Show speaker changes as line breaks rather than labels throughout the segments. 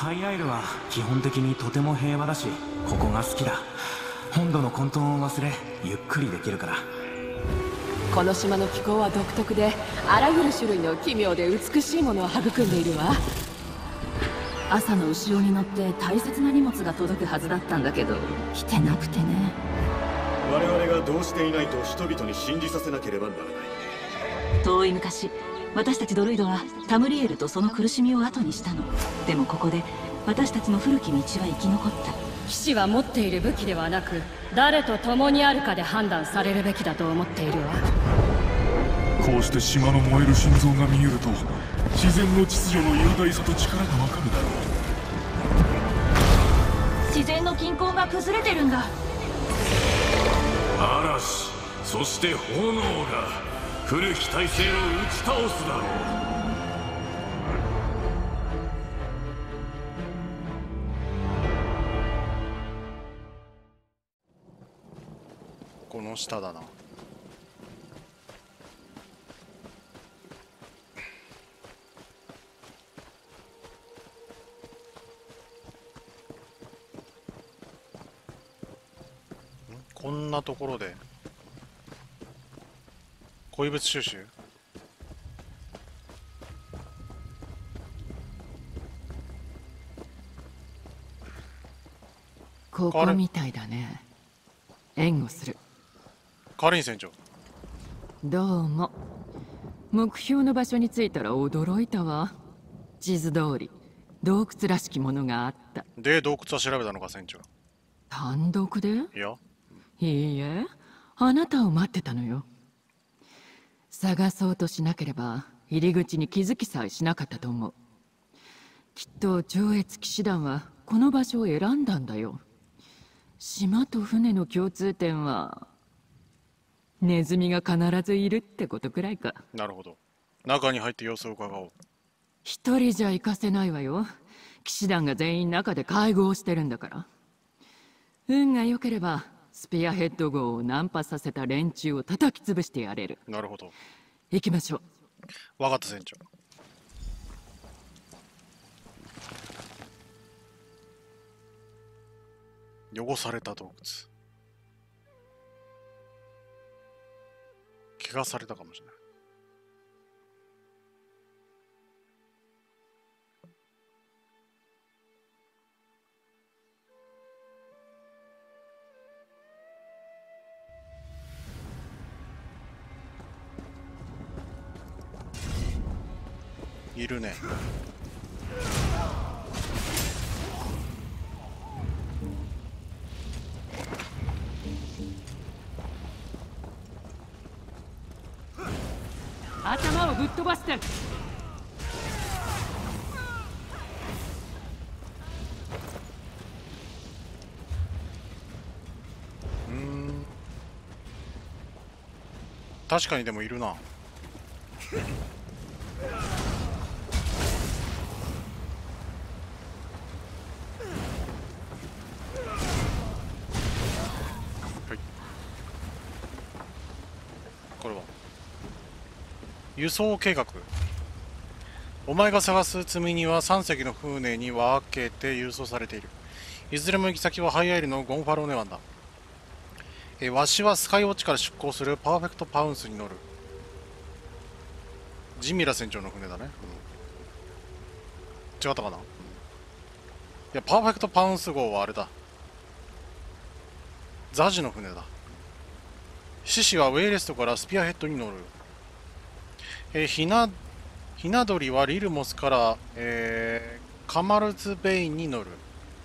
ハイアイルは基本的にとても平和だし、ここが好きだ。本土の混沌を忘れゆっくりできるから。
この島の気候は独特で、あらゆる種類の奇妙で美しいものを育んでいるわ。
朝の後ろに乗って大切な荷物が届くはずだったんだけど、来てなくてね。
我々がどうしていないと人々に信じさせなければならない。
遠い昔、私たちドルイドはタムリエルとその苦しみを後にしたの。でもここで私たちの古き道は生き残った。
騎士は持っている武器ではなく、誰と共にあるかで判断されるべきだと思っているわ。
こうして島の燃える心臓が見えると、自然の秩序の雄大さと力がわかるだろう。
自然の均衡が崩れてるんだ。
嵐、そして炎が古き体制を打ち倒すだろう。
この下だな。こんなところで鉱物収集。
ここみたいだね。援護する。
カリン船長。
どうも。目標の場所に着いたら驚いたわ。地図通り洞窟らしきものがあった。
で、洞窟は調べたのか、船長。
単独で？
いや、
いいえ、あなたを待ってたのよ。探そうとしなければ入り口に気づきさえしなかったと思う。きっと上越騎士団はこの場所を選んだんだよ。島と船の共通点はネズミが必ずいるってことくらいか。
なるほど。中に入って様子を伺おう。
一人じゃ行かせないわよ。騎士団が全員中で会合をしてるんだから。運が良ければスピアヘッド号を難破させた連中を叩き潰してやれる。
なるほど。
行きましょ
う。分かった船長。汚された洞窟。怪我されたかもしれない。いるね。
頭をぶっ飛ばして。
確かにでもいるな。これは輸送計画。お前が探す積み荷は3隻の船に分けて輸送されている。いずれも行き先はハイアイルのゴンファローネ湾だ。わしはスカイウォッチから出港するパーフェクトパウンスに乗る。ジミラ船長の船だね、違ったかな。いや、パーフェクトパウンス号はあれだ、ザジの船だ。獅子はウェイレストからスピアヘッドに乗る。ひな鳥はリルモスから、カマルズベインに乗る。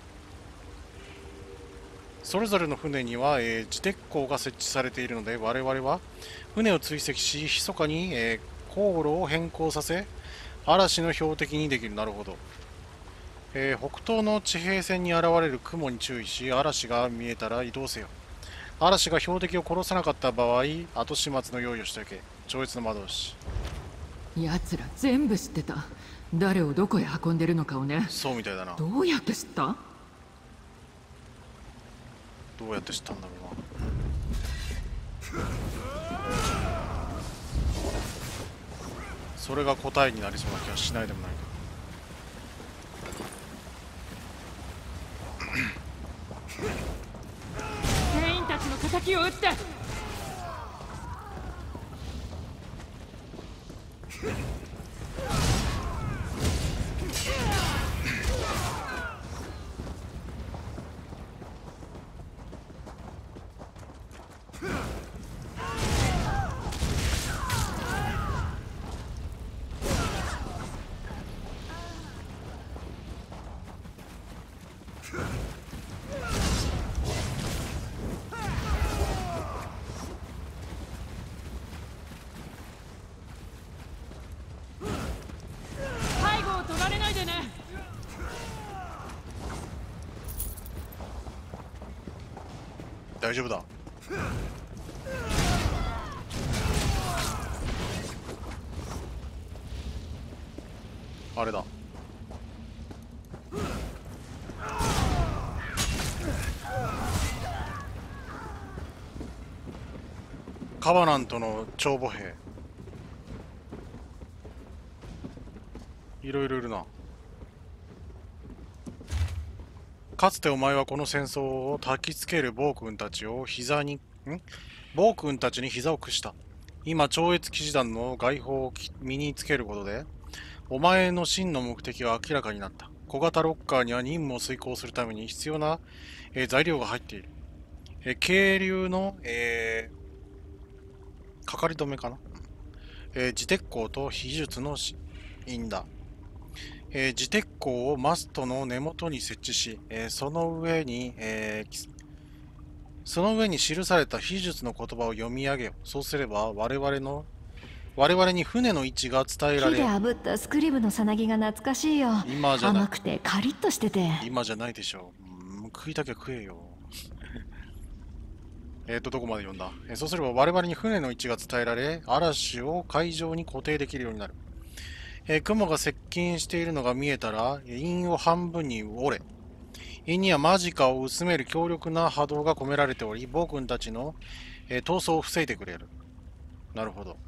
それぞれの船には、自鉄鋼が設置されているので、我々は船を追跡し、密かに、航路を変更させ、嵐の標的にできる。なるほど。北東の地平線に現れる雲に注意し、嵐が見えたら移動せよ。嵐が標的を殺さなかった場合、後始末の用意をしておけ。超越の魔導士。
奴ら全部知ってた。誰をどこへ運んでるのかをね。
そうみたいだな。
どうやって知った？
どうやって知ったんだろうな。それが答えになりそうな気がしないでもないけ
敵を撃って。背後を取られないでね。
大丈夫だ。あれだ。カバナントの長母兵。いろいろいるな。かつてお前はこの戦争を焚きつける暴君たちを暴君たちに膝を屈した。今、超越騎士団の外砲を身につけることで、お前の真の目的は明らかになった。小型ロッカーには任務を遂行するために必要な、材料が入っている。渓流の、かかり止めかな、自鉄鋼と秘術の印だ。自鉄鋼をマストの根元に設置し、その上に記された秘術の言葉を読み上げよ。そうすれば我々に船の位置が伝えられ。
木で炙ったスクリブのさなぎが懐かしいよ。
今じゃない。
甘くてカリッとしてて。
今じゃないでしょう。食いたきゃ食えよ。どこまで読んだ？そうすれば我々に船の位置が伝えられ、嵐を海上に固定できるようになる。雲が接近しているのが見えたら、陰を半分に折れ。陰にはマジカを薄める強力な波動が込められており、暴君たちの、逃走を防いでくれる。なるほど。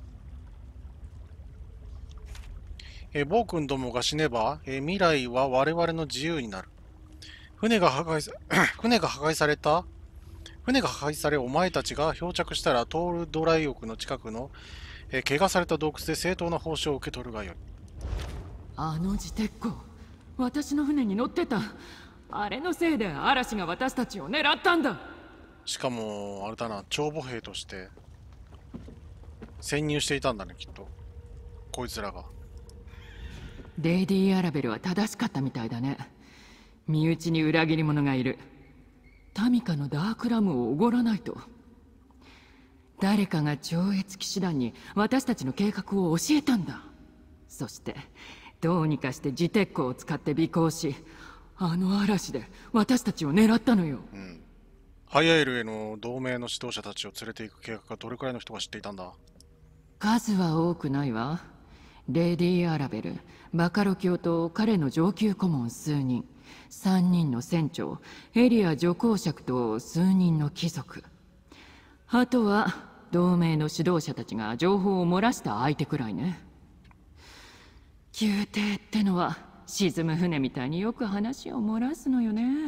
暴君どもが死ねば、未来は我々の自由になる。船が破壊され、お前たちが漂着したら、トールドライ奥の近くの、怪我された洞窟で正当な報酬を受け取るがよい。
あの自鉄鋼、私の船に乗ってた。あれのせいで嵐が私たちを狙ったんだ。
しかもあれだな、長母兵として潜入していたんだね、きっとこいつらが。
レディ・アラベルは正しかったみたいだね。身内に裏切り者がいる。タミカのダークラムをおごらないと。誰かが超越騎士団に私たちの計画を教えたんだ。そしてどうにかして自鉄鋼を使って尾行し、あの嵐で私たちを狙ったのよ。
ハイアエルへの同盟の指導者たちを連れて行く計画がどれくらいの人が知っていたんだ？
数は多くないわ。レディ・アラベル、バカロ教と彼の上級顧問数人、3人の船長、エリア助公爵と数人の貴族。あとは同盟の指導者たちが情報を漏らした相手くらいね。宮廷ってのは沈む船みたいによく話を漏らすのよね。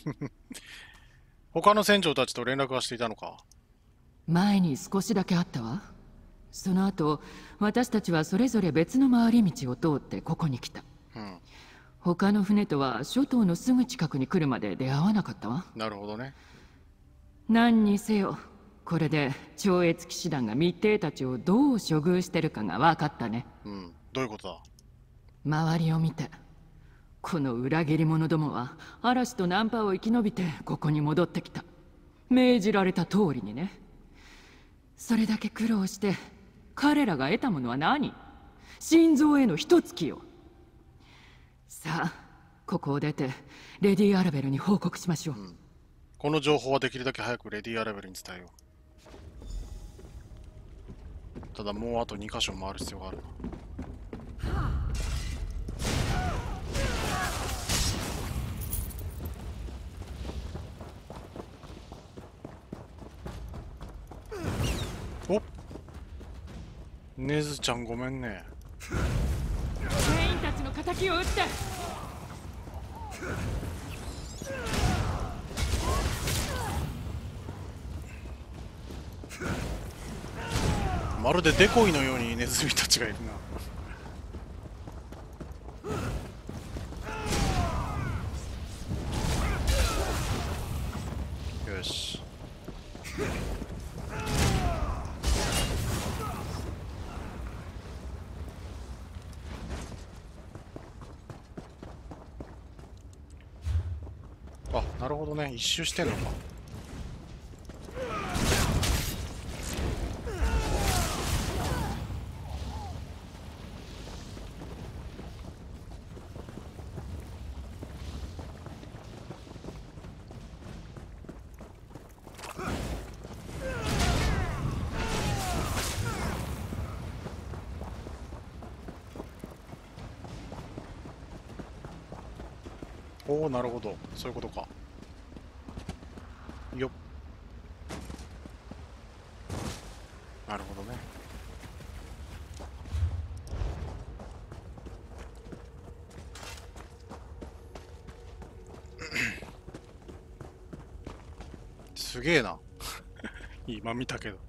他の船長たちと連絡はしていたのか？
前に少しだけあったわ。その後私たちはそれぞれ別の回り道を通ってここに来た。他の船とは諸島のすぐ近くに来るまで出会わなかったわ。なるほどね。何にせよこれで超越騎士団が密偵たちをどう処遇してるかが分かったね。
どういうことだ？
周りを見て、この裏切り者どもは嵐とナンパを生き延びてここに戻ってきた。命じられた通りにね。それだけ苦労して彼らが得たものは何？心臓への一突きよ。さあここを出てレディ・アラベルに報告しましょう。
この情報はできるだけ早くレディ・アラベルに伝えよう。ただもうあと2箇所回る必要があるな。おっ、ネズちゃんごめんね。
全員たちの敵を撃って。
まるでデコイのようにネズミたちがいるな。よし。あ、なるほどね。一周してんのか。おお、なるほど。そういうことか。よっ。なるほどね。すげえな。今見たけど。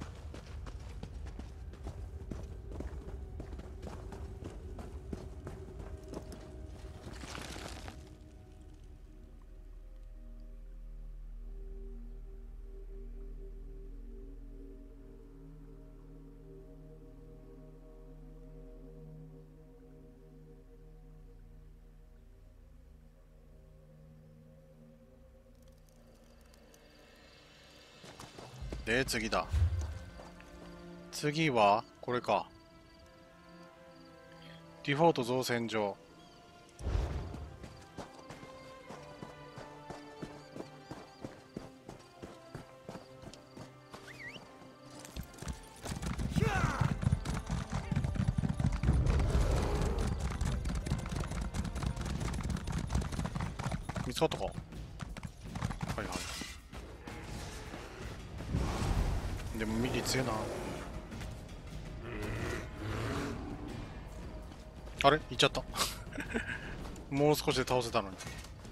で、次だ。次は、これか。ディフォルト造船所。見つかったか。はいはい。でもミリ強えな。あれ行っちゃったもう少しで倒せたのに。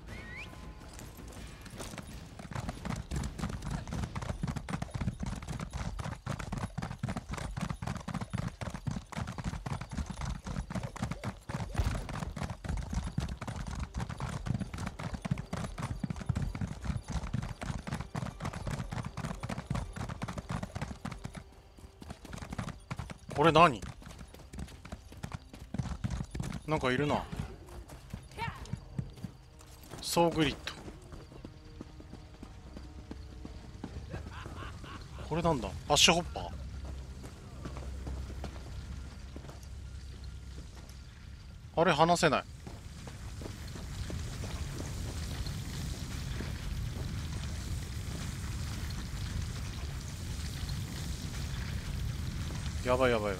これ何？なんかいるな。ソーグリッド。これなんだ？アッシュホッパー？あれ離せない。やばいやばいやばい。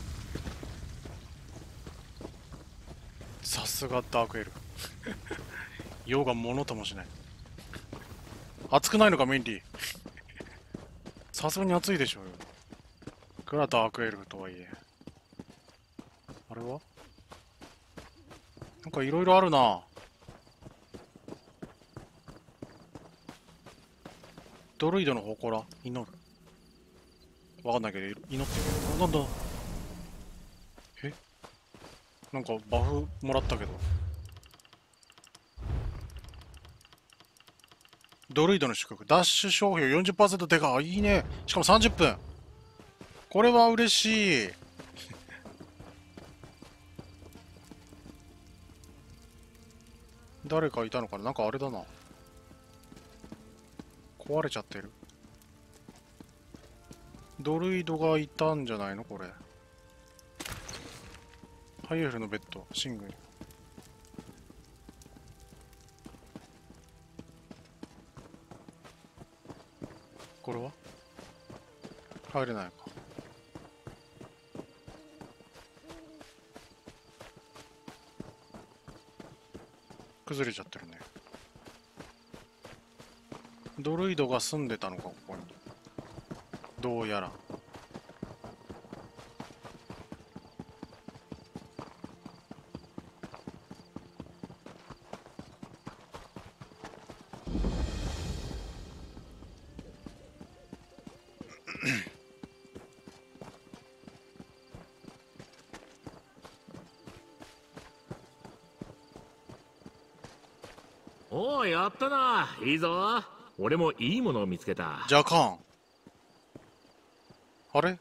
さすがダークエル用がものともしない。熱くないのかメンディーさすがに熱いでしょうよ。いくらダークエルフとはいえ。あれはなんかいろいろあるな。ドルイドの祠祈る。わかんないけど祈ってる。なんだえ、なんかバフもらったけど。ドルイドの祝福。ダッシュ消費を 40% でか。いいね。しかも30分。これは嬉しい。誰かいたのかな。なんかあれだな。壊れちゃってる。ドルイドがいたんじゃないのこれ。ハイエルのベッド、シングル。これは入れないか。崩れちゃってるね。ドルイドが住んでたのか、ここに。どうやら。
おお、やったな。いいぞ。俺もいいものを見つけた。
ジャカーン。あれ、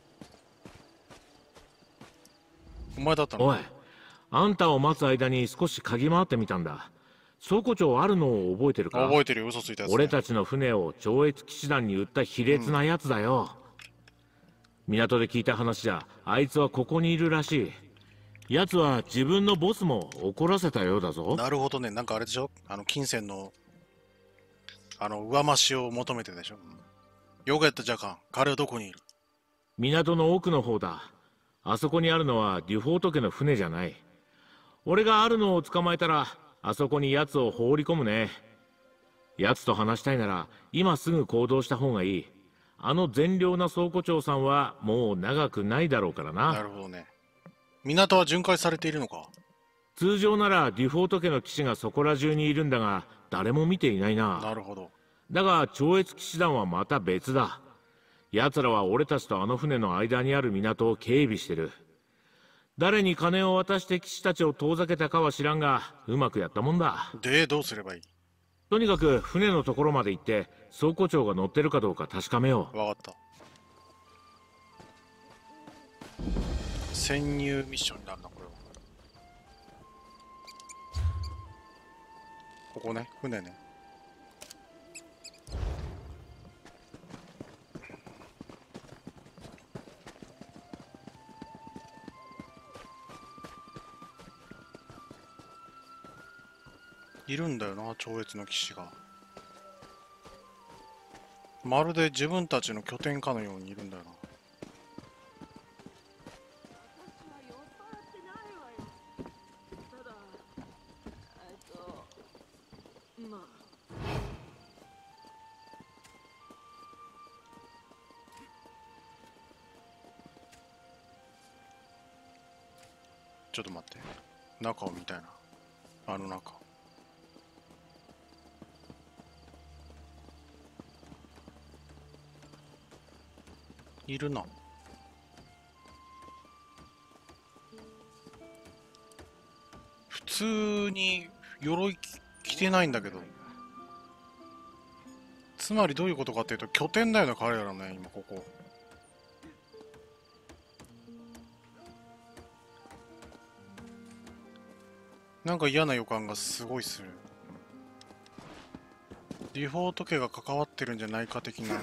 お前だったの？
おい、あんたを待つ間に少し嗅ぎ回ってみたんだ。倉庫長あるのを覚えてるか？
覚えてるよ、嘘ついたやつ、ね。
俺たちの船を上越騎士団に売った卑劣なやつだよ。港で聞いた話じゃ、あいつはここにいるらしい。奴は自分のボスも怒らせたようだぞ。
なるほどね。なんかあれでしょ、金銭の上増しを求めてでしょ。よくやったジャカン。彼はどこにいる？
港の奥の方だ。あそこにあるのはデュフォート家の船じゃない。俺があるのを捕まえたら、あそこに奴を放り込むね。奴と話したいなら今すぐ行動した方がいい。あの善良な倉庫長さんはもう長くないだろうからな。
なるほどね。港は巡回されているのか？
通常ならデュフォート家の騎士がそこら中にいるんだが、誰も見ていないな。
なるほど。
だが超越騎士団はまた別だ。奴らは俺たちとあの船の間にある港を警備してる。誰に金を渡して騎士たちを遠ざけたかは知らんが、うまくやったもんだ。
で、どうすればいい？
とにかく船のところまで行って倉庫長が乗ってるかどうか確かめよう。
わかった。潜入ミッションになるな、これは。ここね、船ね。いるんだよな、超越の騎士が。まるで自分たちの拠点かのようにいるんだよな。ちょっと待って、中を見たいな。あの中いるな。普通に鎧着てないんだけど、つまりどういうことかっていうと、拠点だよね、彼らのね、今ここ。なんか嫌な予感がすごいする。ディフォート家が関わってるんじゃないか的な。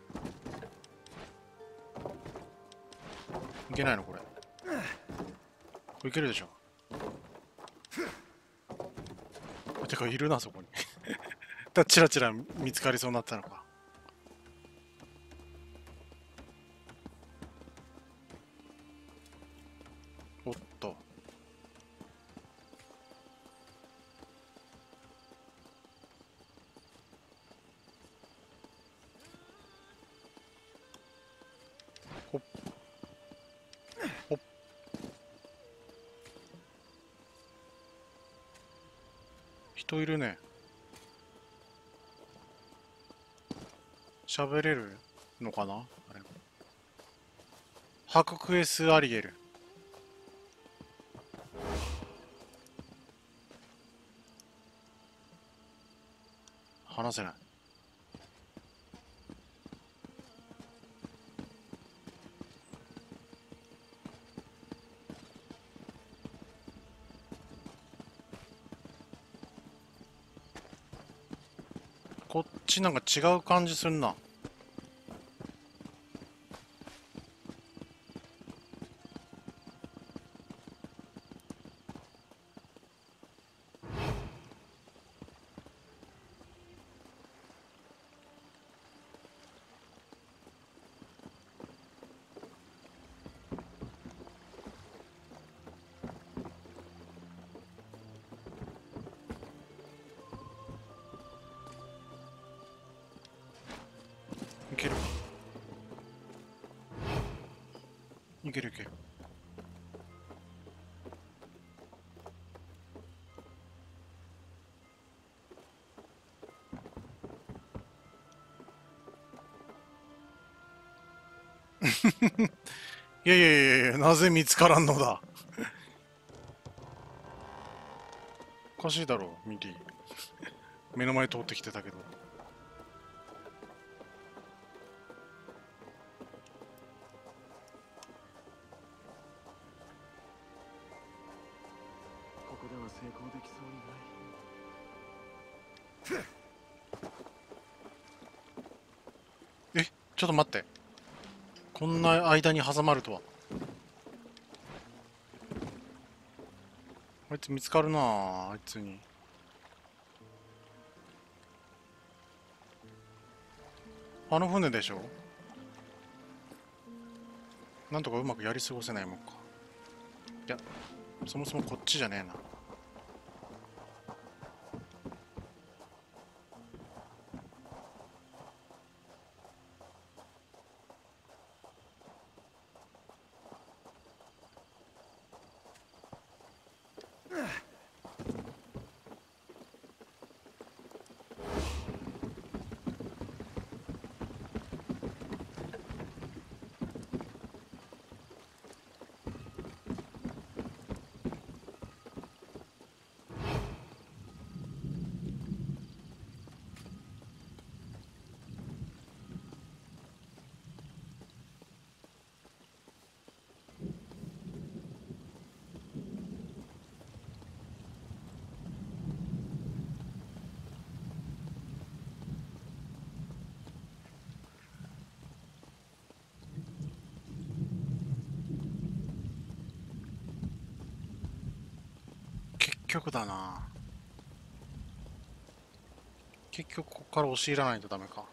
いけないのこれ。これいけるでしょ。てかいるなそこに。だチラチラ見つかりそうになったのか。おっと。ほっほっ。人いるね。喋れるのかなあれ。ハククエス・アリエル。話せない。こっちなんか違う感じすんな。いける。いけるいける。いやいやいやいや、なぜ見つからんのだ。おかしいだろう、ミリー。 目の前通ってきてたけど。
ここでは成功できそうにない。
え、ちょっと待って。こんな間に挟まるとは。あいつ見つかるなあ、あいつに。あの船でしょ。なんとかうまくやり過ごせないもんか。いや、そもそもこっちじゃねえな。結局だな。結局ここから押し入らないとダメか。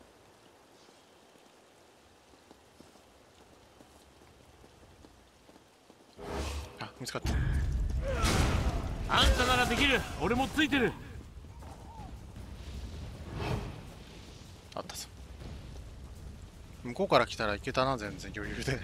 あ、見つかった。
あんたならできる。俺もついてる。
あったぞ。向こうから来たらいけたな、全然余裕で。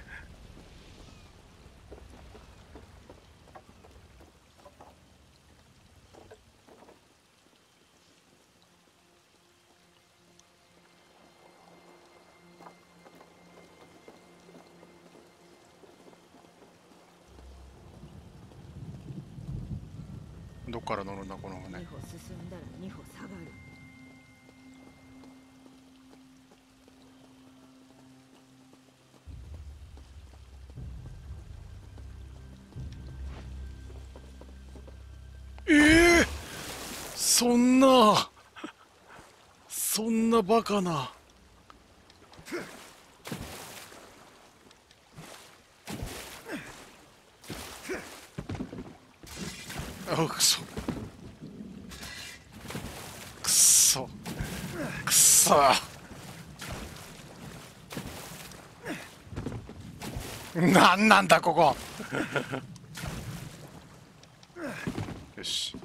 どっから乗るんだこの船。
2歩進んだら2歩下がる。
そんなバカな。あ、くそくそくそ。なんなんだここ。よし。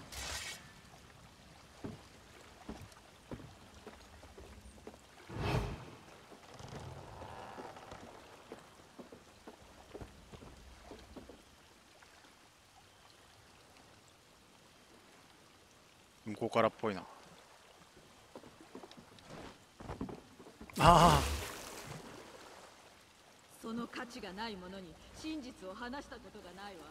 向こうからっぽいな。ああ、
その価値がないものに真実を話したことがないわ。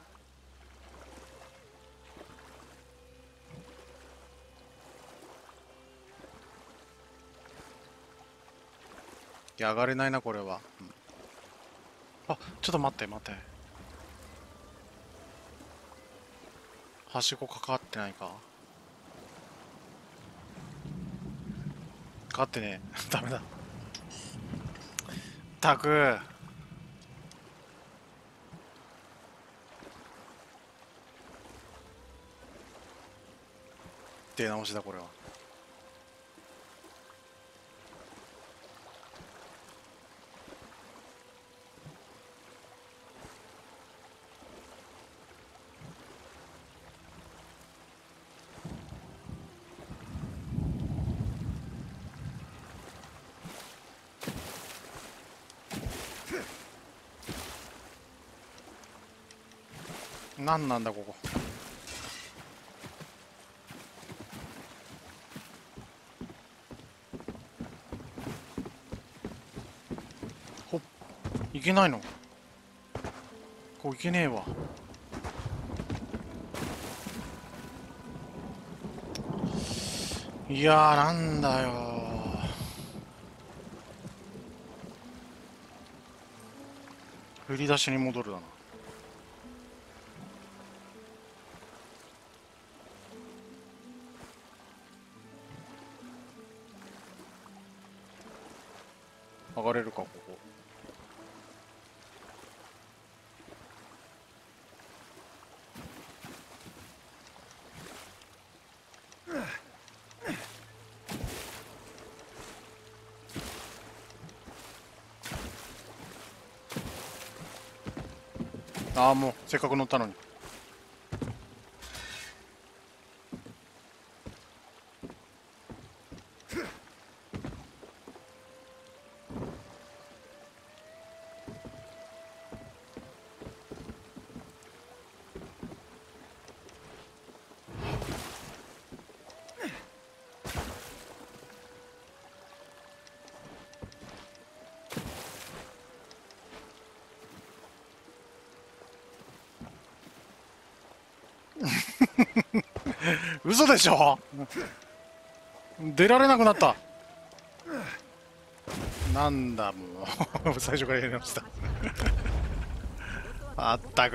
いや、上がれないなこれは。あ、ちょっと待って待って。はしごかかってないか。かかってねえ。ダメだ。たく。出直しだこれは。なんなんだここ。ほっ、いけないの。こういけねえわ。 いやー、なんだよ。振り出しに戻るだな。上がれるか、ここ。ああ、もうせっかく乗ったのに。嘘でしょ。出られなくなった。なんだもう最初からやりましたあったく。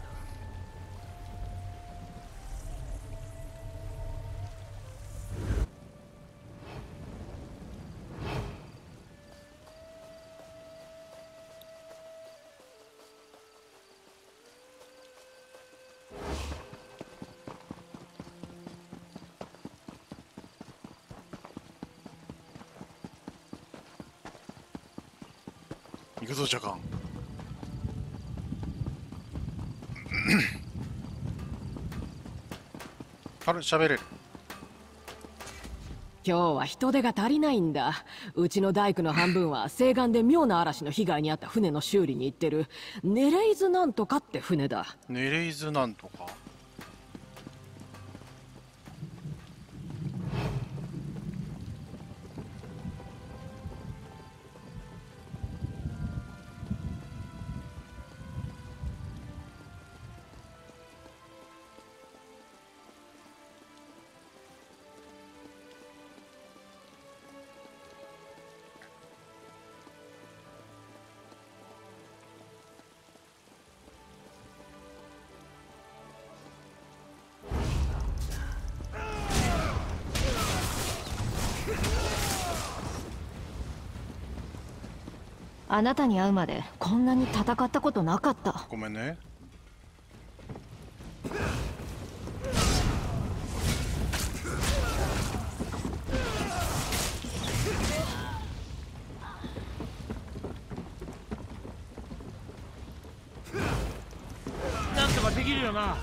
行くぞジャカンあれ喋れる。
今日は人手が足りないんだ。うちの大工の半分は西岸で妙な嵐の被害に遭った船の修理に行ってるネレイズなんとかって船だ。
ネレイズなんとか。
あなたに会うまでこんなに戦ったことなかった。
ごめんね。
なんとかできるよな。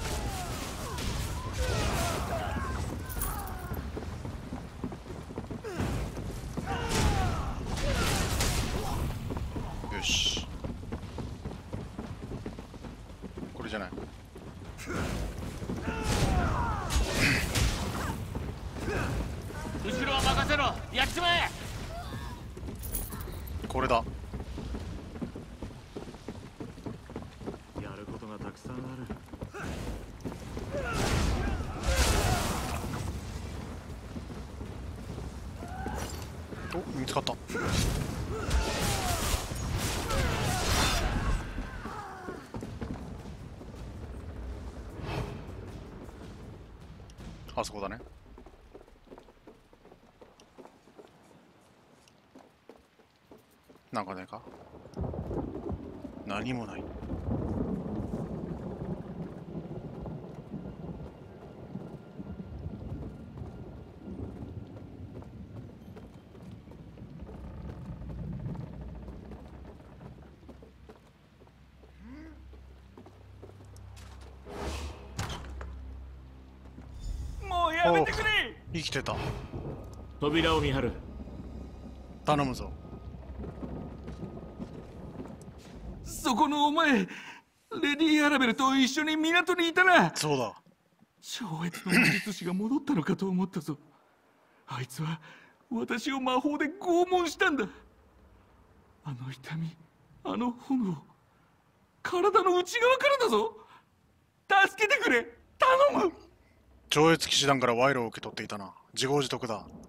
よし、これじゃない。
後ろは任せろ。やっちまえ。
これだ。
やることがたくさんある。
お、見つかった。あそこだね。なんかねえか。何もない。
もうやめてくれ。
生きてた。
扉を見張る。
頼むぞ。
そこのお前、レディ・アラベルと一緒に港にいたな。
そうだ。
超越の魔術師が戻ったのかと思ったぞ。あいつは私を魔法で拷問したんだ。あの痛み、あの炎、体の内側からだぞ。助けてくれ、頼む。
超越騎士団から賄賂を受け取っていたな。自業自得だ。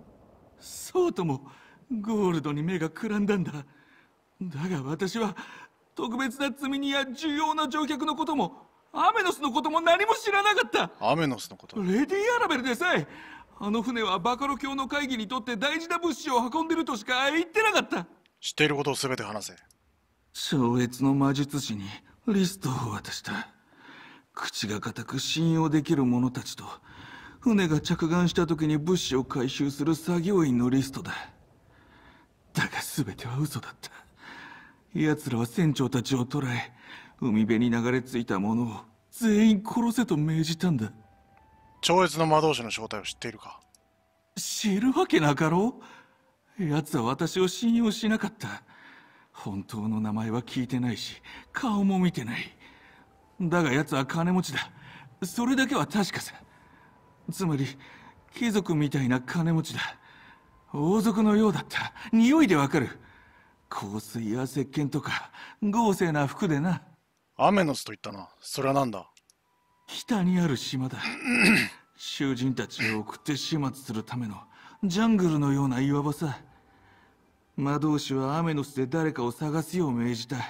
そうともゴールドに目がくらんだんだ。だが私は特別な積み荷や重要な乗客のこともアメノスのことも何も知らなかった。
アメノスのこと。
レディ・アラベルでさえあの船はバカロ教の会議にとって大事な物資を運んでるとしか言ってなかった。
知っていることを全て話せ。
超越の魔術師にリストを渡した。口が固く信用できる者たちと船が着岸した時に物資を回収する作業員のリストだ。だが全ては嘘だった。奴らは船長たちを捕らえ、海辺に流れ着いた者を全員殺せと命じたんだ。
超越の魔導士の正体を知っているか？
知るわけなかろう。奴は私を信用しなかった。本当の名前は聞いてないし、顔も見てない。だが奴は金持ちだ。それだけは確かさ。つまり貴族みたいな金持ちだ。王族のようだった。匂いでわかる。香水や石鹸とか豪勢な服でな。
アメノスと言ったな。それは何だ？
北にある島だ。囚人たちを送って始末するためのジャングルのような岩場さ。魔導士はアメノスで誰かを探すよう命じた。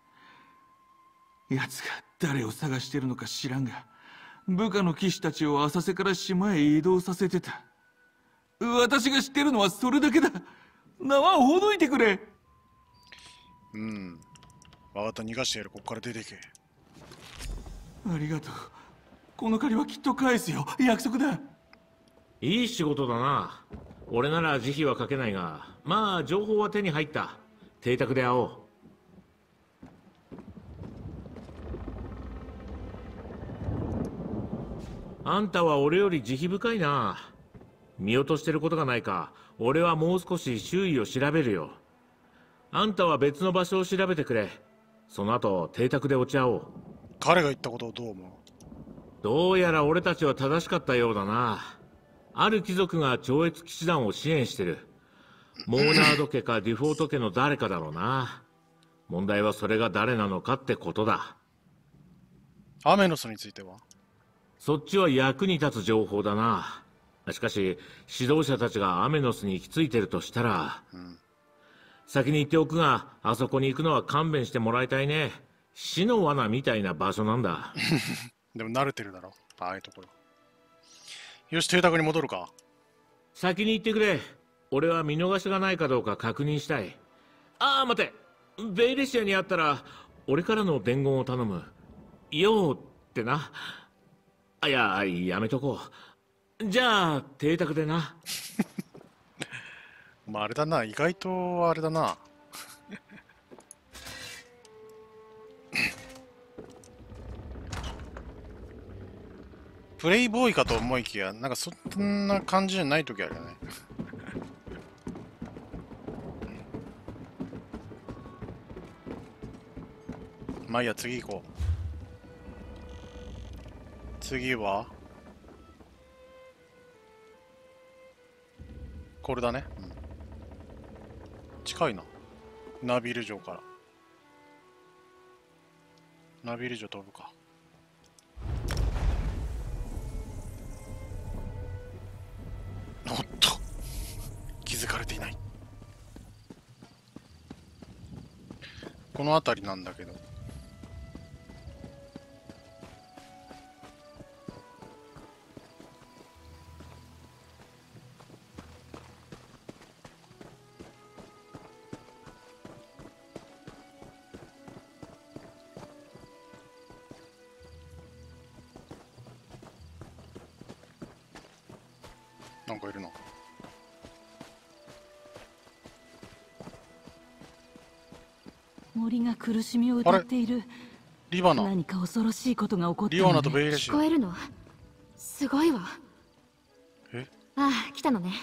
奴が誰を探してるのか知らんが、部下の騎士たちを浅瀬から島へ移動させてた。私が知ってるのはそれだけだ。縄をほどいてくれ。
分かった、逃がしてやる。ここから出てけ。
ありがとう。この借りはきっと返すよ。約束だ。
いい仕事だな。俺なら慈悲はかけないが、まあ情報は手に入った。邸宅で会おう。あんたは俺より慈悲深いな。見落としてることがないか。俺はもう少し周囲を調べるよ。あんたは別の場所を調べてくれ。その後邸宅でお茶を。
彼が言ったことをどう思う？
どうやら俺たちは正しかったようだな。ある貴族が超越騎士団を支援してる。モーナード家かデュフォート家の誰かだろうな。問題はそれが誰なのかってことだ。
アメノスについては？
そっちは役に立つ情報だな。しかし指導者たちがアメノスに行き着いてるとしたら、先に言っておくが、あそこに行くのは勘弁してもらいたいね。死の罠みたいな場所なんだ。
でも慣れてるだろ、ああいうところ。よし、邸宅に戻るか。
先に行ってくれ。俺は見逃しがないかどうか確認したい。ああ、待て。ベイレシアに会ったら俺からの伝言を頼む。ようってな。あ、いや、やめとこう。じゃあ邸宅でな。
まああれだな、意外とあれだな。プレイボーイかと思いきや、なんかそんな感じじゃない時あるよね。まあいいや、次行こう。次はこれだね、近いな。ナビル城から。ナビル城飛ぶか。おっと、気づかれていない。この辺りなんだけど。なんかいるな。
森が苦しみを歌っている。
リバナ。
何か恐ろしいことが起こっている、
リバナとベイレシア。
聞こえるの？すごいわ。
え？
ああ、来たのね。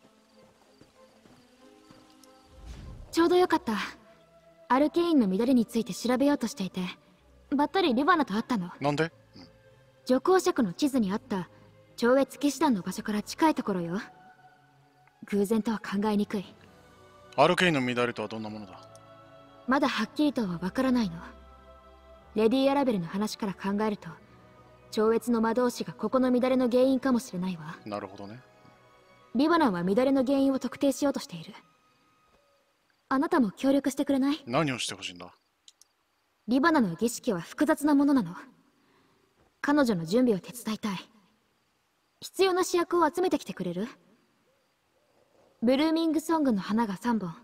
ちょうどよかった。アルケインの乱れについて調べようとしていて、ばったりリバナと会ったの。
なんで？
徐行尺の地図にあった超越騎士団の場所から近いところよ。偶然とは考えにくい。
アルケインの乱れとはどんなものだ？
まだはっきりとはわからないの。レディ・アラベルの話から考えると、超越の魔導士がここの乱れの原因かもしれないわ。
なるほどね。
リバナンは乱れの原因を特定しようとしている。あなたも協力してくれない？
何をしてほしいんだ？
リバナの儀式は複雑なものなの。彼女の準備を手伝いたい。必要な主役を集めてきてくれる？ブルーミングソングの花が3本。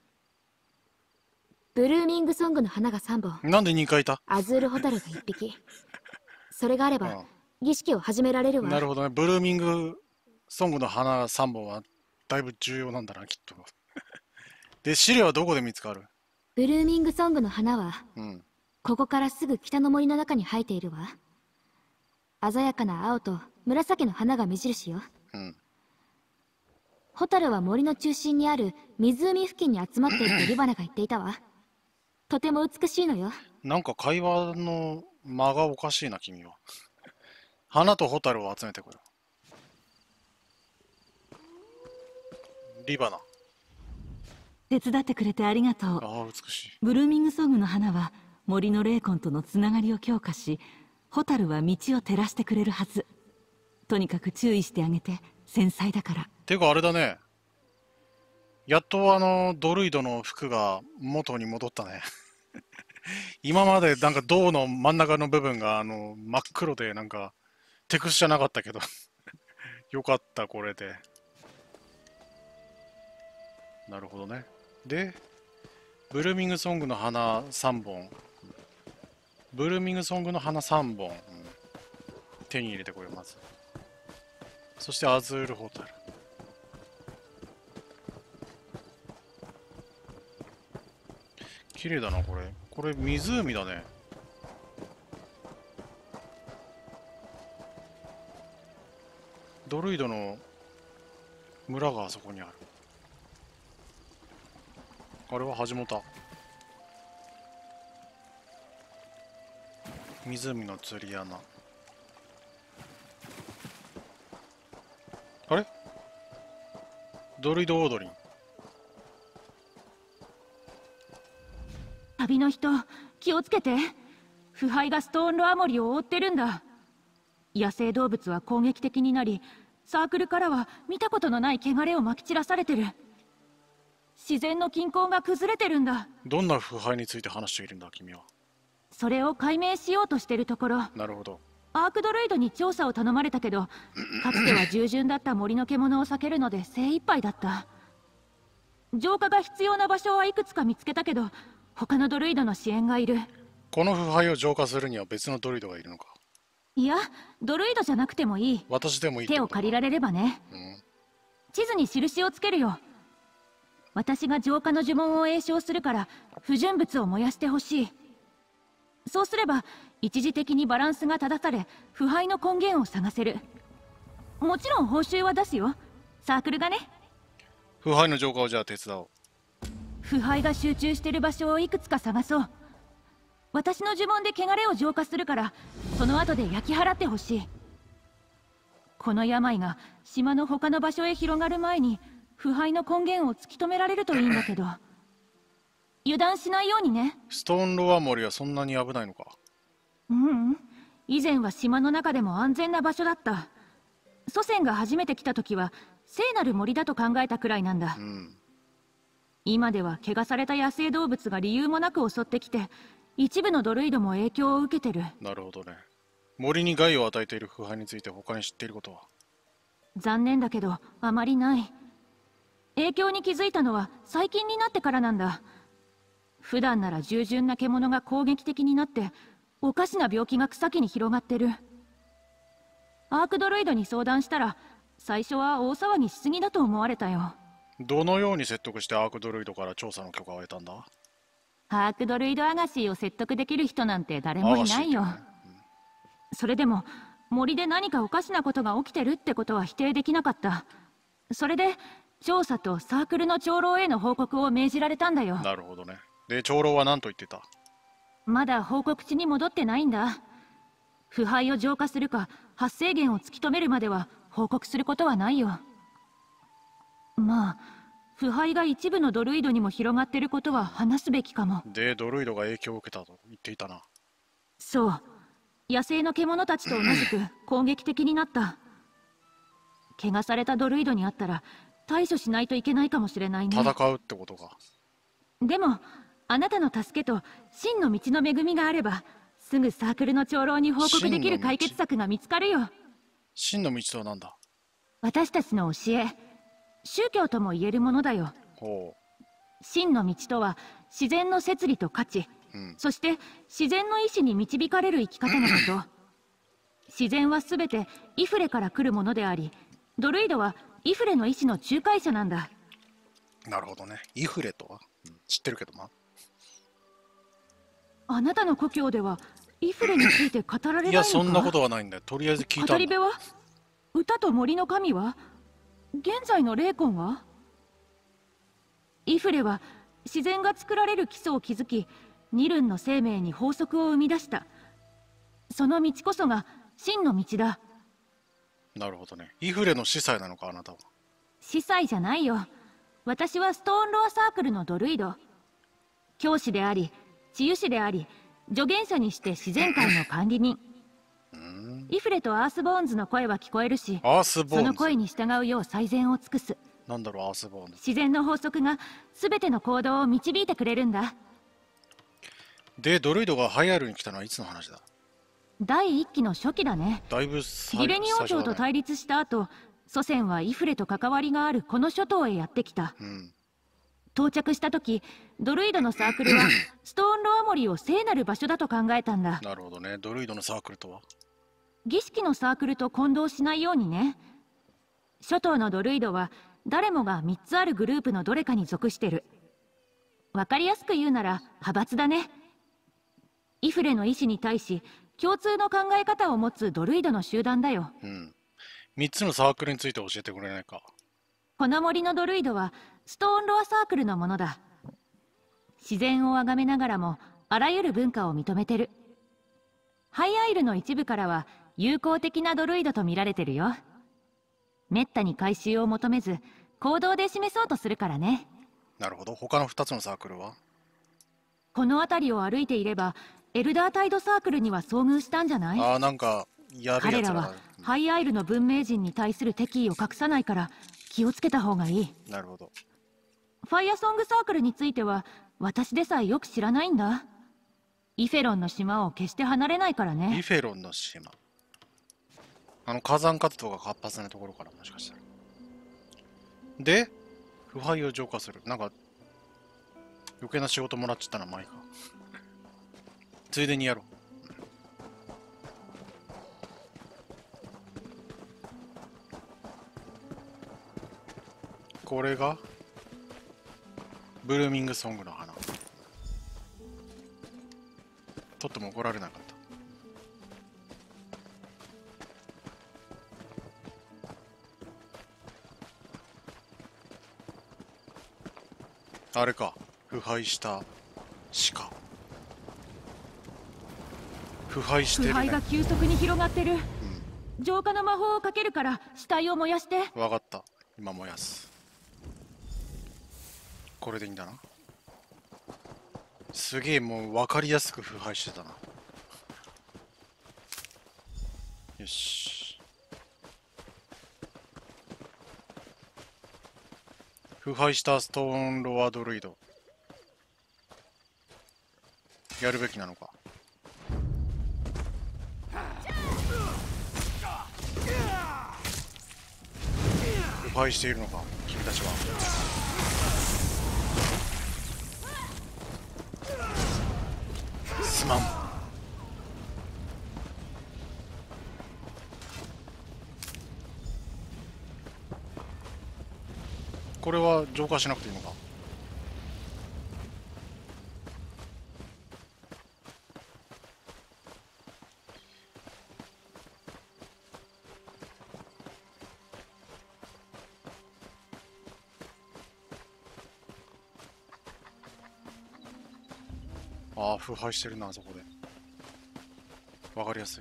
ブルーミングソングの花が3本。
なんで2回いた？
アズールホタルが1匹。それがあれば、儀式を始められるわ。
なるほどね。ブルーミングソングの花3本はだいぶ重要なんだな、きっと。で、資料はどこで見つかる？
ブルーミングソングの花は、ここからすぐ北の森の中に生えているわ。鮮やかな青と紫の花が目印よ。ホタルは森の中心にある湖付近に集まっているとリバナが言っていたわ。とても美しいのよ。
なんか会話の間がおかしいな、君は。花とホタルを集めてくる。リバナ。
手伝ってくれてありがとう。
ああ、美しい。
ブルーミングソングの花は森の霊魂とのつながりを強化し、ホタルは道を照らしてくれるはず。とにかく注意してあげて、繊細だから。
てかあれだね。やっとドルイドの服が元に戻ったね。今までなんか銅の真ん中の部分が真っ黒でなんかテクスチャなかったけどよかったこれで。なるほどね。でブルーミングソングの花3本、ブルーミングソングの花3本、手に入れてこれまず。そしてアズールホタル。綺麗だなこれ。これ湖だね。ドルイドの村があそこにある。あれは始まった。湖の釣り穴。あれドルイドオードリン。
旅の人、気をつけて。腐敗がストーンロアモリを覆ってるんだ。野生動物は攻撃的になり、サークルからは見たことのない汚れをまき散らされてる。自然の均衡が崩れてるんだ。
どんな腐敗について話しているんだ君は。
それを解明しようとしてるところ。
なるほど。
アークドロイドに調査を頼まれたけど、かつては従順だった森の獣を避けるので精一杯だった。浄化が必要な場所はいくつか見つけたけど、他のドルイドの支援がいる。
この腐敗を浄化するには別のドルイドがいるのか？
いや、ドルイドじゃなくてもいい。
私でもいい。
手を借りられればね。地図に印をつけるよ。私が浄化の呪文を詠唱するから不純物を燃やしてほしい。そうすれば一時的にバランスが正され、腐敗の根源を探せる。もちろん報酬は出すよ、サークルがね。
腐敗の浄化をじゃあ手伝おう。
腐敗が集中してる場所をいくつか探そう。私の呪文で汚れを浄化するから、その後で焼き払ってほしい。この病が島の他の場所へ広がる前に腐敗の根源を突き止められるといいんだけど。油断しないようにね。
ストーンロアモリはそんなに危ないのか？
以前は島の中でも安全な場所だった。祖先が初めて来た時は聖なる森だと考えたくらいなんだ。今では汚された野生動物が理由もなく襲ってきて、一部のドルイドも影響を受けてる。
なるほどね。森に害を与えている腐敗について他に知っていることは？
残念だけどあまりない。影響に気づいたのは最近になってからなんだ。普段なら従順な獣が攻撃的になっておかしな病気が草木に広がってる。アークドロイドに相談したら最初は大騒ぎしすぎだと思われたよ。
どのように説得してアークドロイドから調査の許可を得たんだ？
アークドロイドアガシーを説得できる人なんて誰もいないよ。それでも森で何かおかしなことが起きてるってことは否定できなかった。それで調査とサークルの長老への報告を命じられたんだよ。
なるほどね。で長老は何と言ってた？
まだ報告地に戻ってないんだ。腐敗を浄化するか発生源を突き止めるまでは報告することはないよ。まあ腐敗が一部のドルイドにも広がってることは話すべきかも。
でドルイドが影響を受けたと言っていたな。
そう、野生の獣たちと同じく攻撃的になった。 怪我されたドルイドに会ったら対処しないといけないかもしれないね。
戦うってことか。
でもあなたの助けと真の道の恵みがあれば、すぐサークルの長老に報告できる解決策が見つかるよ。
真の道とは何だ？
私たちの教え、宗教とも言えるものだよ。
ほう。
真の道とは自然の摂理と価値、そして自然の意志に導かれる生き方のこと。自然はすべてイフレから来るものであり、ドルイドはイフレの意志の仲介者なんだ。
なるほどね。イフレとは、知ってるけどな。
あなたの故郷ではイフレについて語られないのか？
いや、そんなことはないんだよ。とりあえず聞いたんだ。
語り部は？歌と森の神は？現在の霊魂は？イフレは自然が作られる基礎を築き、ニルンの生命に法則を生み出した。その道こそが真の道だ。
なるほどね。イフレの司祭なのか、あなたは。
司祭じゃないよ。私はストーンロアサークルのドルイド。教師であり、治癒士であり、助言者にして自然界の管理人。イフレとアースボーンズの声は聞こえるし、その声に従うよう最善を尽くす。
なんだろう、アースボーンズ。
自然の法則が全ての行動を導いてくれるんだ。
で、ドルイドがハイアールに来たのはいつの話だ？
第一期の初期だね。
だいぶ
ギレニ王朝と対立した後、祖先はイフレと関わりがあるこの諸島へやってきた。到着した時、ドルイドのサークルはストーンロアモリを聖なる場所だと考えたんだ。
なるほどね。ドルイドのサークルとは？
儀式のサークルと混同しないようにね。諸島のドルイドは誰もが3つあるグループのどれかに属してる。わかりやすく言うなら派閥だね。イフレの意志に対し共通の考え方を持つドルイドの集団だよ。
3つのサークルについて教えてくれないか？
この森のドルイドはストーンロアサークルのものだ。自然を崇めながらもあらゆる文化を認めてる。ハイアイルの一部からは友好的なドルイドと見られてるよ。めったに回収を求めず行動で示そうとするからね。
なるほど。他の2つのサークルは？
この辺りを歩いていればエルダータイドサークルには遭遇したんじゃない？
ああ、なんかやべえやつらだ。
彼らはハイアイルの文明人に対する敵意を隠さないから気をつけた方がいい。
なるほど。
ファイアソングサークルについては私でさえよく知らないんだ。イフェロンの島を決して離れないからね。
イフェロンの島、火山活動が活発なところから、もしかしたら。で、腐敗を浄化する。なんか余計な仕事もらっちゃったな。まあいいか。ついでにやろう。これがブルーミングソングの花。とっても怒られなかった。あれか、腐敗した鹿。腐敗してるね。
腐敗が急速に広がってる。浄化の魔法をかけるから死体を燃やして。
わかった。今燃やす。これでいいんだな。すげえ、もう分かりやすく腐敗してたな。よし。腐敗したストーンロアドルイド。やるべきなのか。腐敗しているのか、君たちは。すまん。これは浄化しなくていいのか。ああ、腐敗してるな、あそこで。わかりやすい。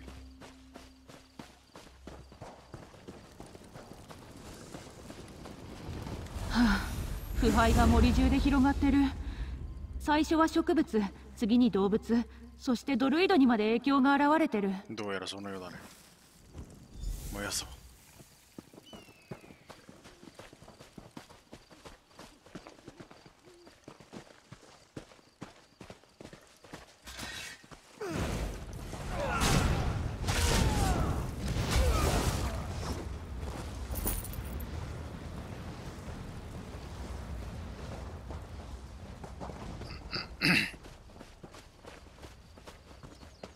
腐敗が森中で広がってる。最初は植物、次に動物、そしてドルイドにまで影響が現れてる。
どうやらそのようだね。燃やそう。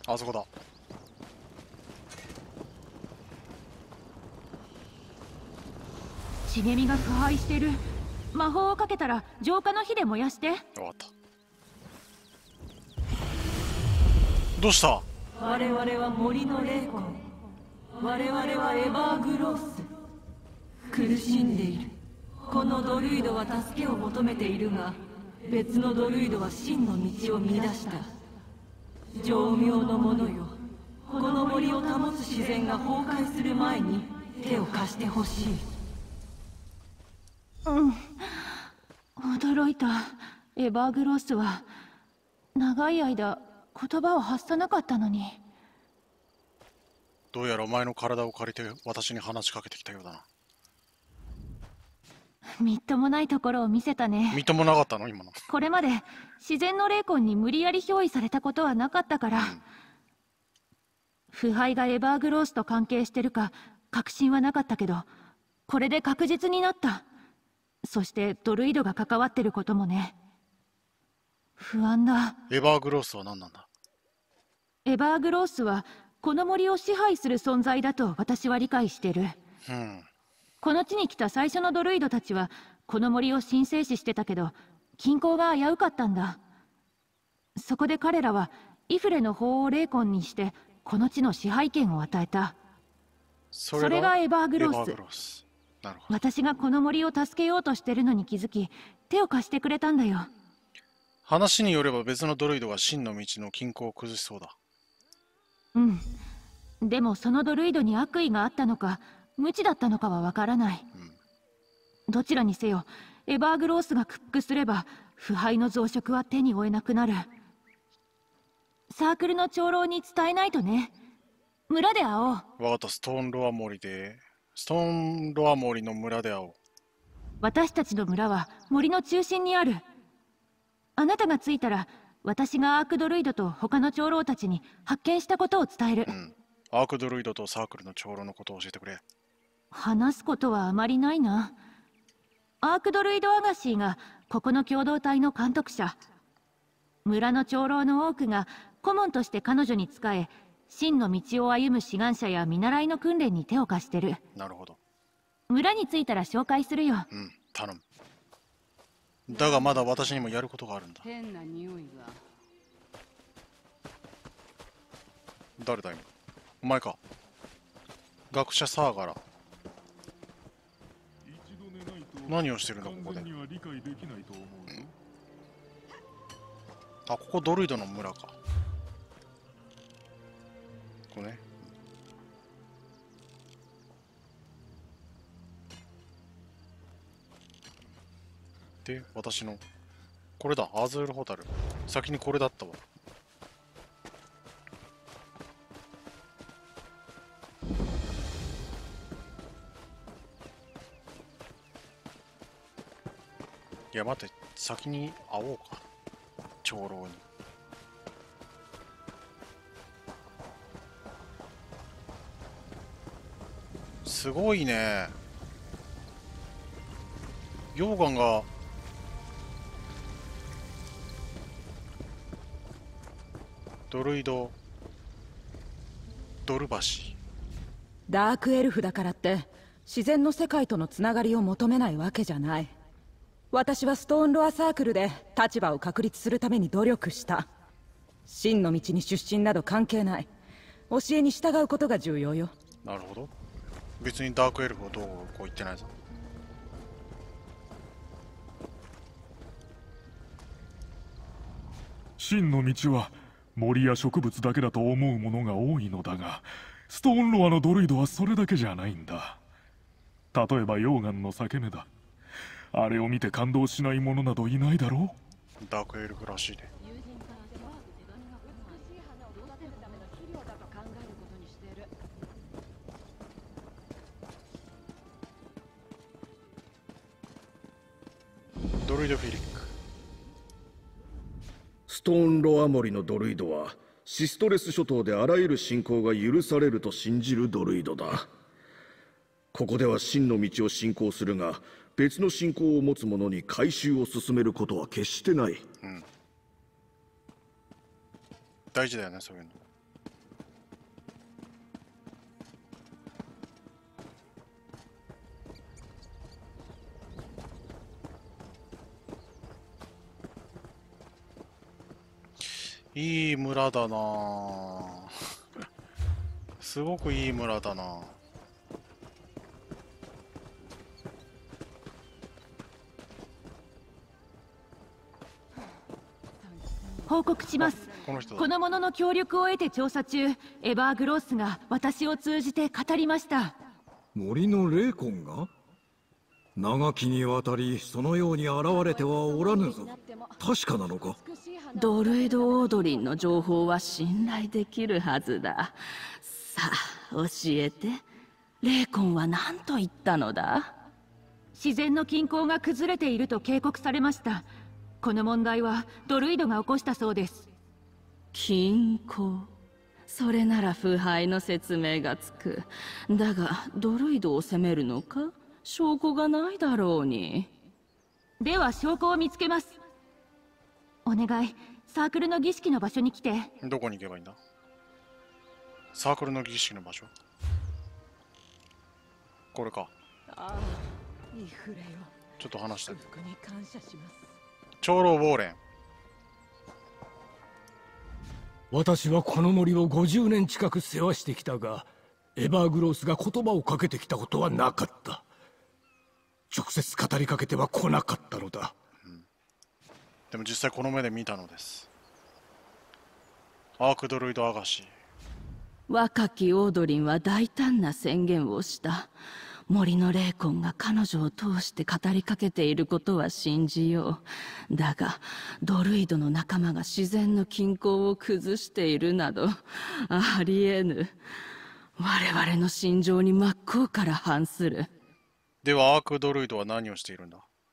あそこだ。
茂みが腐敗してる。魔法をかけたら浄化の火で燃やして。
分かった。どうした？
我々は森の霊魂。我々はエバーグロース。苦しんでいる。このドルイドは助けを求めているが、別のドルイドは真の道を見出した。情妙の者よ、この森を保つ自然が崩壊する前に手を貸してほしい。
驚いた。エバーグロースは長い間言葉を発さなかったのに。
どうやらお前の体を借りて私に話しかけてきたようだな。
みっともないところを見せたね。
みっともなかったの今の。
これまで自然の霊魂に無理やり憑依されたことはなかったから、腐敗がエバーグロースと関係してるか確信はなかったけど、これで確実になった。そしてドルイドが関わってることもね。不安だ。
エバーグロースは何なんだ？
エバーグロースはこの森を支配する存在だと私は理解してる。この地に来た最初のドルイドたちはこの森を神聖視してたけど、均衡が危うかったんだ。そこで彼らはイフレの法を霊魂にしてこの地の支配権を与えた。それがエバーグロース。
なるほど。
私がこの森を助けようとしてるのに気づき、手を貸してくれたんだよ。
話によれば別のドルイドが真の道の均衡を崩しそうだ。
でもそのドルイドに悪意があったのか無知だったのかはわからない。どちらにせよエバーグロースが屈服すれば腐敗の増殖は手に負えなくなる。サークルの長老に伝えないとね。村で会おう。
わかった。ストーンロア森の村で会おう。
私たちの村は森の中心にある。あなたが着いたら私がアークドルイドと他の長老たちに発見したことを伝える。
アークドルイドとサークルの長老のことを教えてくれ。
話すことはあまりないな。アークドルイド・アガシーがここの共同体の監督者。村の長老の多くが顧問として彼女に仕え、真の道を歩む志願者や見習いの訓練に手を貸してる。
なるほど。
村に着いたら紹介するよ。
頼む。だがまだ私にもやることがあるんだ。
変な匂いが。
誰だ今？お前か。学者サーガラ。何をしてるんだここで。あ、ここドルイドの村か。ここね。で、私のこれだ。アズールホタル。先にこれだったわ。いや待って、先に会おうか、長老に。すごいね。溶岩がドルイドドルバシ。
ダークエルフだからって自然の世界とのつながりを求めないわけじゃない。私はストーンロアサークルで立場を確立するために努力した。真の道に出身など関係ない。教えに従うことが重要よ。
なるほど。別にダークエルフをどうこう言ってないぞ。
真の道は森や植物だけだと思うものが多いのだが、ストーンロアのドルイドはそれだけじゃないんだ。例えば溶岩の裂け目だ。あれを見て感動しない者などいないだろう。
ダークエルフらしいね。ドルイドフィリック。
ストーンロア森のドルイドはシストレス諸島であらゆる信仰が許されると信じるドルイドだ。ここでは真の道を信仰するが、別の信仰を持つ者に改宗を進めることは決してない。
大事だよね、そういうの。 いい村だなすごくいい村だな。
報告します。この者の協力を得て調査中、エバーグロースが私を通じて語りました。
森の霊魂が長きにわたりそのように現れてはおらぬぞ。確かなのか？
ドルイド・オードリンの情報は信頼できるはずだ。さあ教えて、霊魂は何と言ったのだ？
自然の均衡が崩れていると警告されました。この問題はドルイドが起こしたそうです。
均衡、それなら腐敗の説明がつく。だがドルイドを責めるのか？証拠がないだろうに。
では証拠を見つけます。お願い、サークルの儀式の場所に来て。
どこに行けばいいんだ？サークルの儀式の場所、これか。
ああ、イフレよ。
ちょっと話したい。
祝福に感謝します。
長老ウォーレン。
私はこの森を50年近く世話してきたが、エバーグロースが言葉をかけてきたことはなかった。直接語りかけては来なかったのだ。
でも実際この目で見たのです。アークドルイド・アガシ。
若きオードリンは大胆な宣言をした。森の霊魂が彼女を通して語りかけていることは信じよう。だがドルイドの仲間が自然の均衡を崩しているなどありえぬ。我々の心情に真っ向から反する。
ではアークドルイドは何をしているんだ？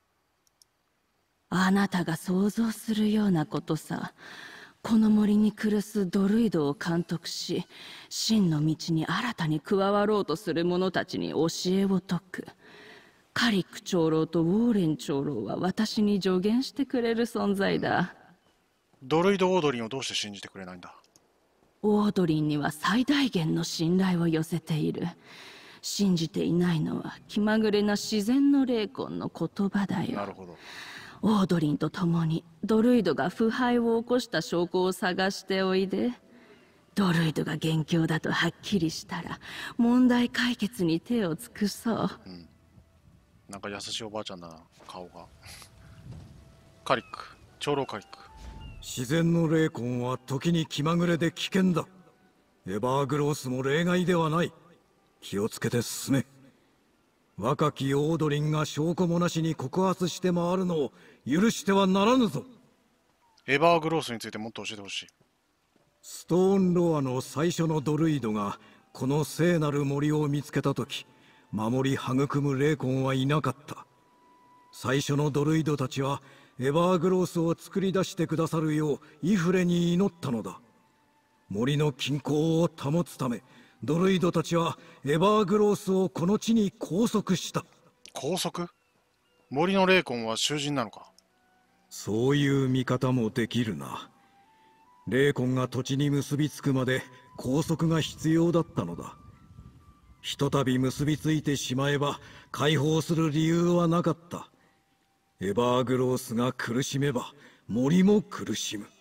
あなたが想像するようなことさ。この森に暮らすドルイドを監督し、真の道に新たに加わろうとする者たちに教えを説く。カリック長老とウォーレン長老は私に助言してくれる存在だ。
ドルイド・オードリンをどうして信じてくれないんだ？
オードリンには最大限の信頼を寄せている。信じていないのは気まぐれな自然の霊魂の言葉だよ。
なるほど。
オードリンと共にドルイドが腐敗を起こした証拠を探しておいで。ドルイドが元凶だとはっきりしたら問題解決に手を尽くそう。
なんか優しいおばあちゃんだな、顔が。カリック、長老カリック。
自然の霊魂は時に気まぐれで危険だ。エバーグロースも例外ではない。気をつけて進め。若きオードリンが証拠もなしに告発して回るのを許してはならぬぞ。
エバーグロースについてもっと教えてほしい。
ストーンロアの最初のドルイドがこの聖なる森を見つけた時、守り育む霊魂はいなかった。最初のドルイドたちはエバーグロースを作り出してくださるようイフレに祈ったのだ。森の均衡を保つためドルイドたちはエバーグロースをこの地に拘束した。
拘束？森の霊魂は囚人なのか？
そういう見方もできるな。霊魂が土地に結びつくまで拘束が必要だったのだ。ひとたび結びついてしまえば解放する理由はなかった。エバーグロースが苦しめば森も苦しむ。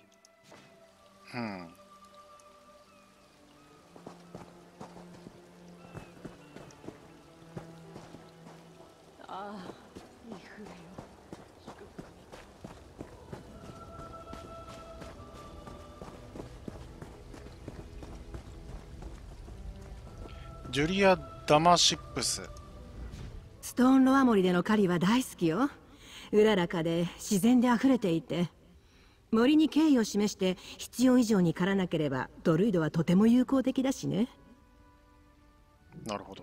ジュリア・ダマシップス。
ストーンロア森での狩りは大好きよ。うららかで自然で溢れていて、森に敬意を示して必要以上に狩らなければドルイドはとても有効的だしね。
なるほど。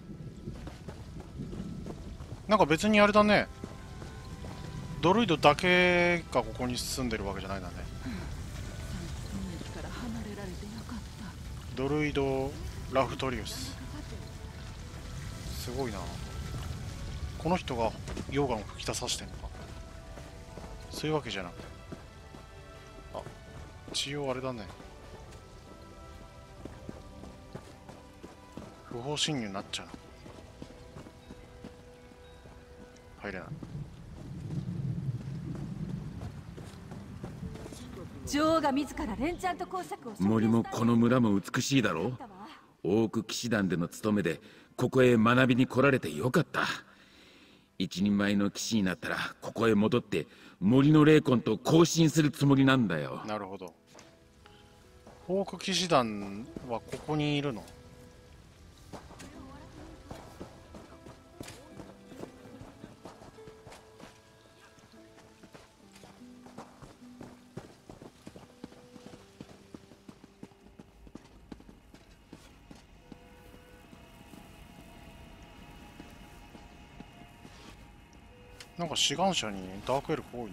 なんか別にあれだね、ドルイドだけがここに住んでるわけじゃないんだね。ドルイド・ラフトリウス、すごいな。この人が溶岩を吹き出させてんのか。そういうわけじゃなくて、あ、一応あれだね、不法侵入になっちゃう。入れない。
女王が自らレンチャント工作を
森もこの村も美しいだろう。オーク騎士団での務めでここへ学びに来られてよかった。一人前の騎士になったらここへ戻って森の霊魂と交信するつもりなんだよ。
なるほど。オーク騎士団はここにいるの？なんか志願者にダークエルフ多いな。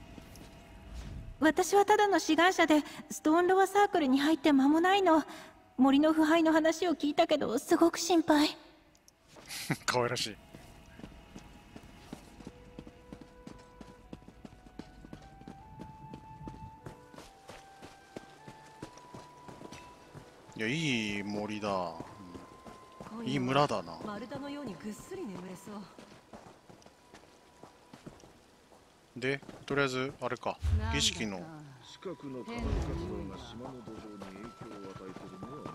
私はただの志願者でストーンロアサークルに入って間もないの。森の腐敗の話を聞いたけどすごく心配。
可愛らしい。いや、いい森だ、うん、いい村だな。
丸太のようにぐっすり眠れそう。
で、とりあえずあれか、儀式の
近くの火山活動が島の土壌に影響を与えているのは間違いない。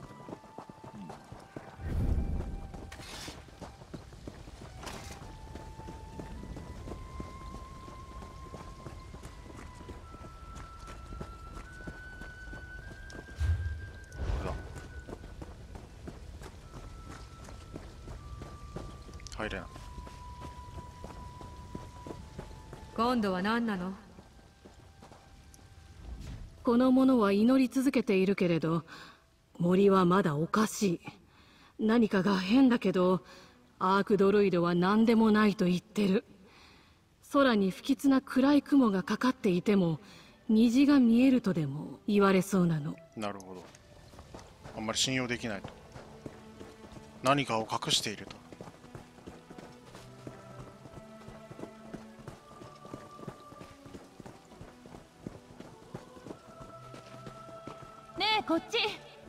入れない。
今度は何なの？
この者は祈り続けているけれど、森はまだおかしい。何かが変だけど、アークドロイドは何でもないと言ってる。空に不吉な暗い雲がかかっていても、虹が見えるとでも言われそうなの。
なるほど。あんまり信用できないと。何かを隠していると。
ねえ、こっち。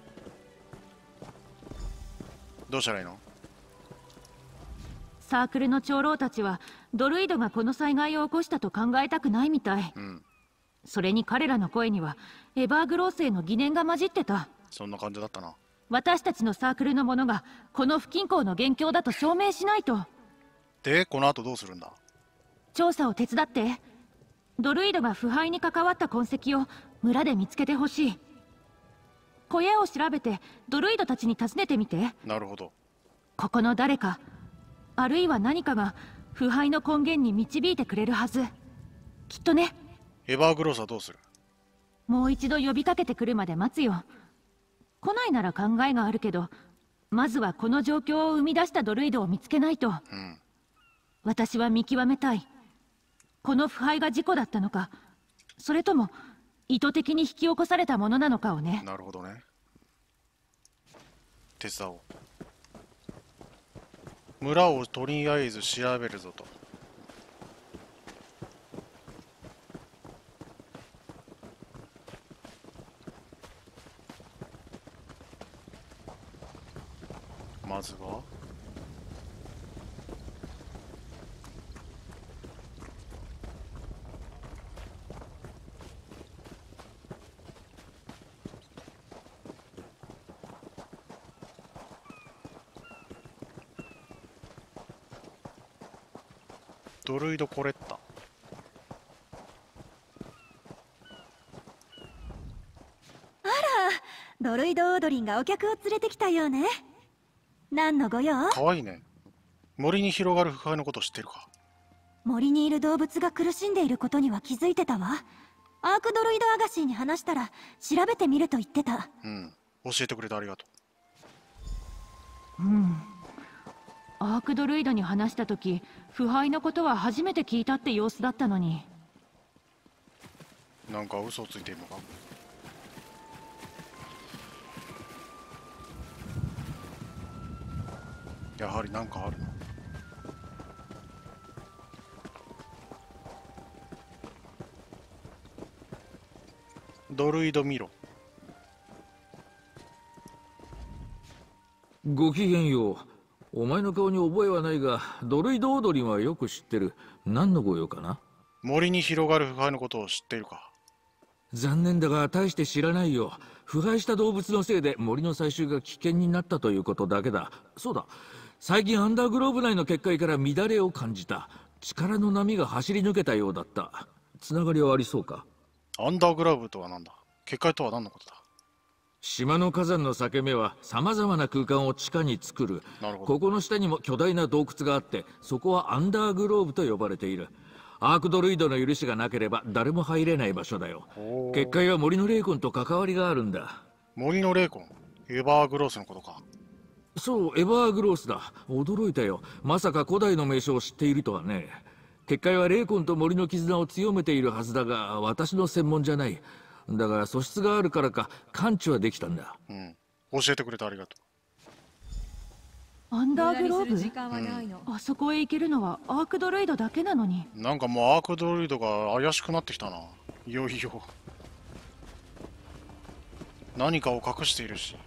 どうしたらいいの？
サークルの長老たちはドルイドがこの災害を起こしたと考えたくないみたい、それに彼らの声にはエバーグロースへの疑念が混じってた。
そんな感じだったな。
私たちのサークルの者がこの不均衡の元凶だと証明しないと。
で、この後どうするんだ？
調査を手伝って。ドルイドが腐敗に関わった痕跡を村で見つけてほしい。小屋を調べてドルイドたちに尋ねてみて。
なるほど。
ここの誰か、あるいは何かが腐敗の根源に導いてくれるはず。きっとね。
エバーグロースはどうする？
もう一度呼びかけてくるまで待つよ。来ないなら考えがあるけど、まずはこの状況を生み出したドルイドを見つけないと。私は見極めたい。この腐敗が事故だったのか、それとも意図的に引き起こされたものなのかをね。
なるほどね。手伝おう。村をとりあえず調べるぞと。まずはドルイドコレッタ。
あら、ドルイドオードリンがお客を連れてきたようね。何のご用？
かわいいね。森に広がる腐敗のこと知ってるか？
森にいる動物が苦しんでいることには気づいてたわ。アークドロイドアガシーに話したら調べてみると言ってた。
教えてくれてありがと
う。アークドロイドに話した時、腐敗のことは初めて聞いたって様子だったのに。
なんか嘘をついているのか？やはりなんかあるな。ドルイドミロ。
ごきげんよう。お前の顔に覚えはないが、ドルイドオードリンはよく知ってる。何のご用かな？
森に広がる腐敗のことを知っているか？
残念だが大して知らないよ。腐敗した動物のせいで森の採集が危険になったということだけだ。そうだ、最近アンダーグローブ内の結界から乱れを感じた。力の波が走り抜けたようだった。つながりはありそうか？
アンダーグローブとは何だ？結界とは何のことだ？
島の火山の裂け目は様々な空間を地下に作る。ここの下にも巨大な洞窟があって、そこはアンダーグローブと呼ばれている。アークドルイドの許しがなければ誰も入れない場所だよ。結界は森の霊魂と関わりがあるんだ。
森の霊魂？エバーグロースのことか。
そう、エバーグロースだ。驚いたよ。まさか古代の名称を知っているとはね。結界は霊魂と森の絆を強めているはずだが、私の専門じゃない。だが素質があるからか感知はできたんだ。
うん、教えてくれてありがと
う。アンダーグローブ？あそこへ行けるのはアークドルイドだけなのに。
なんかもうアークドルイドが怪しくなってきたな。いよいよ何かを隠しているし。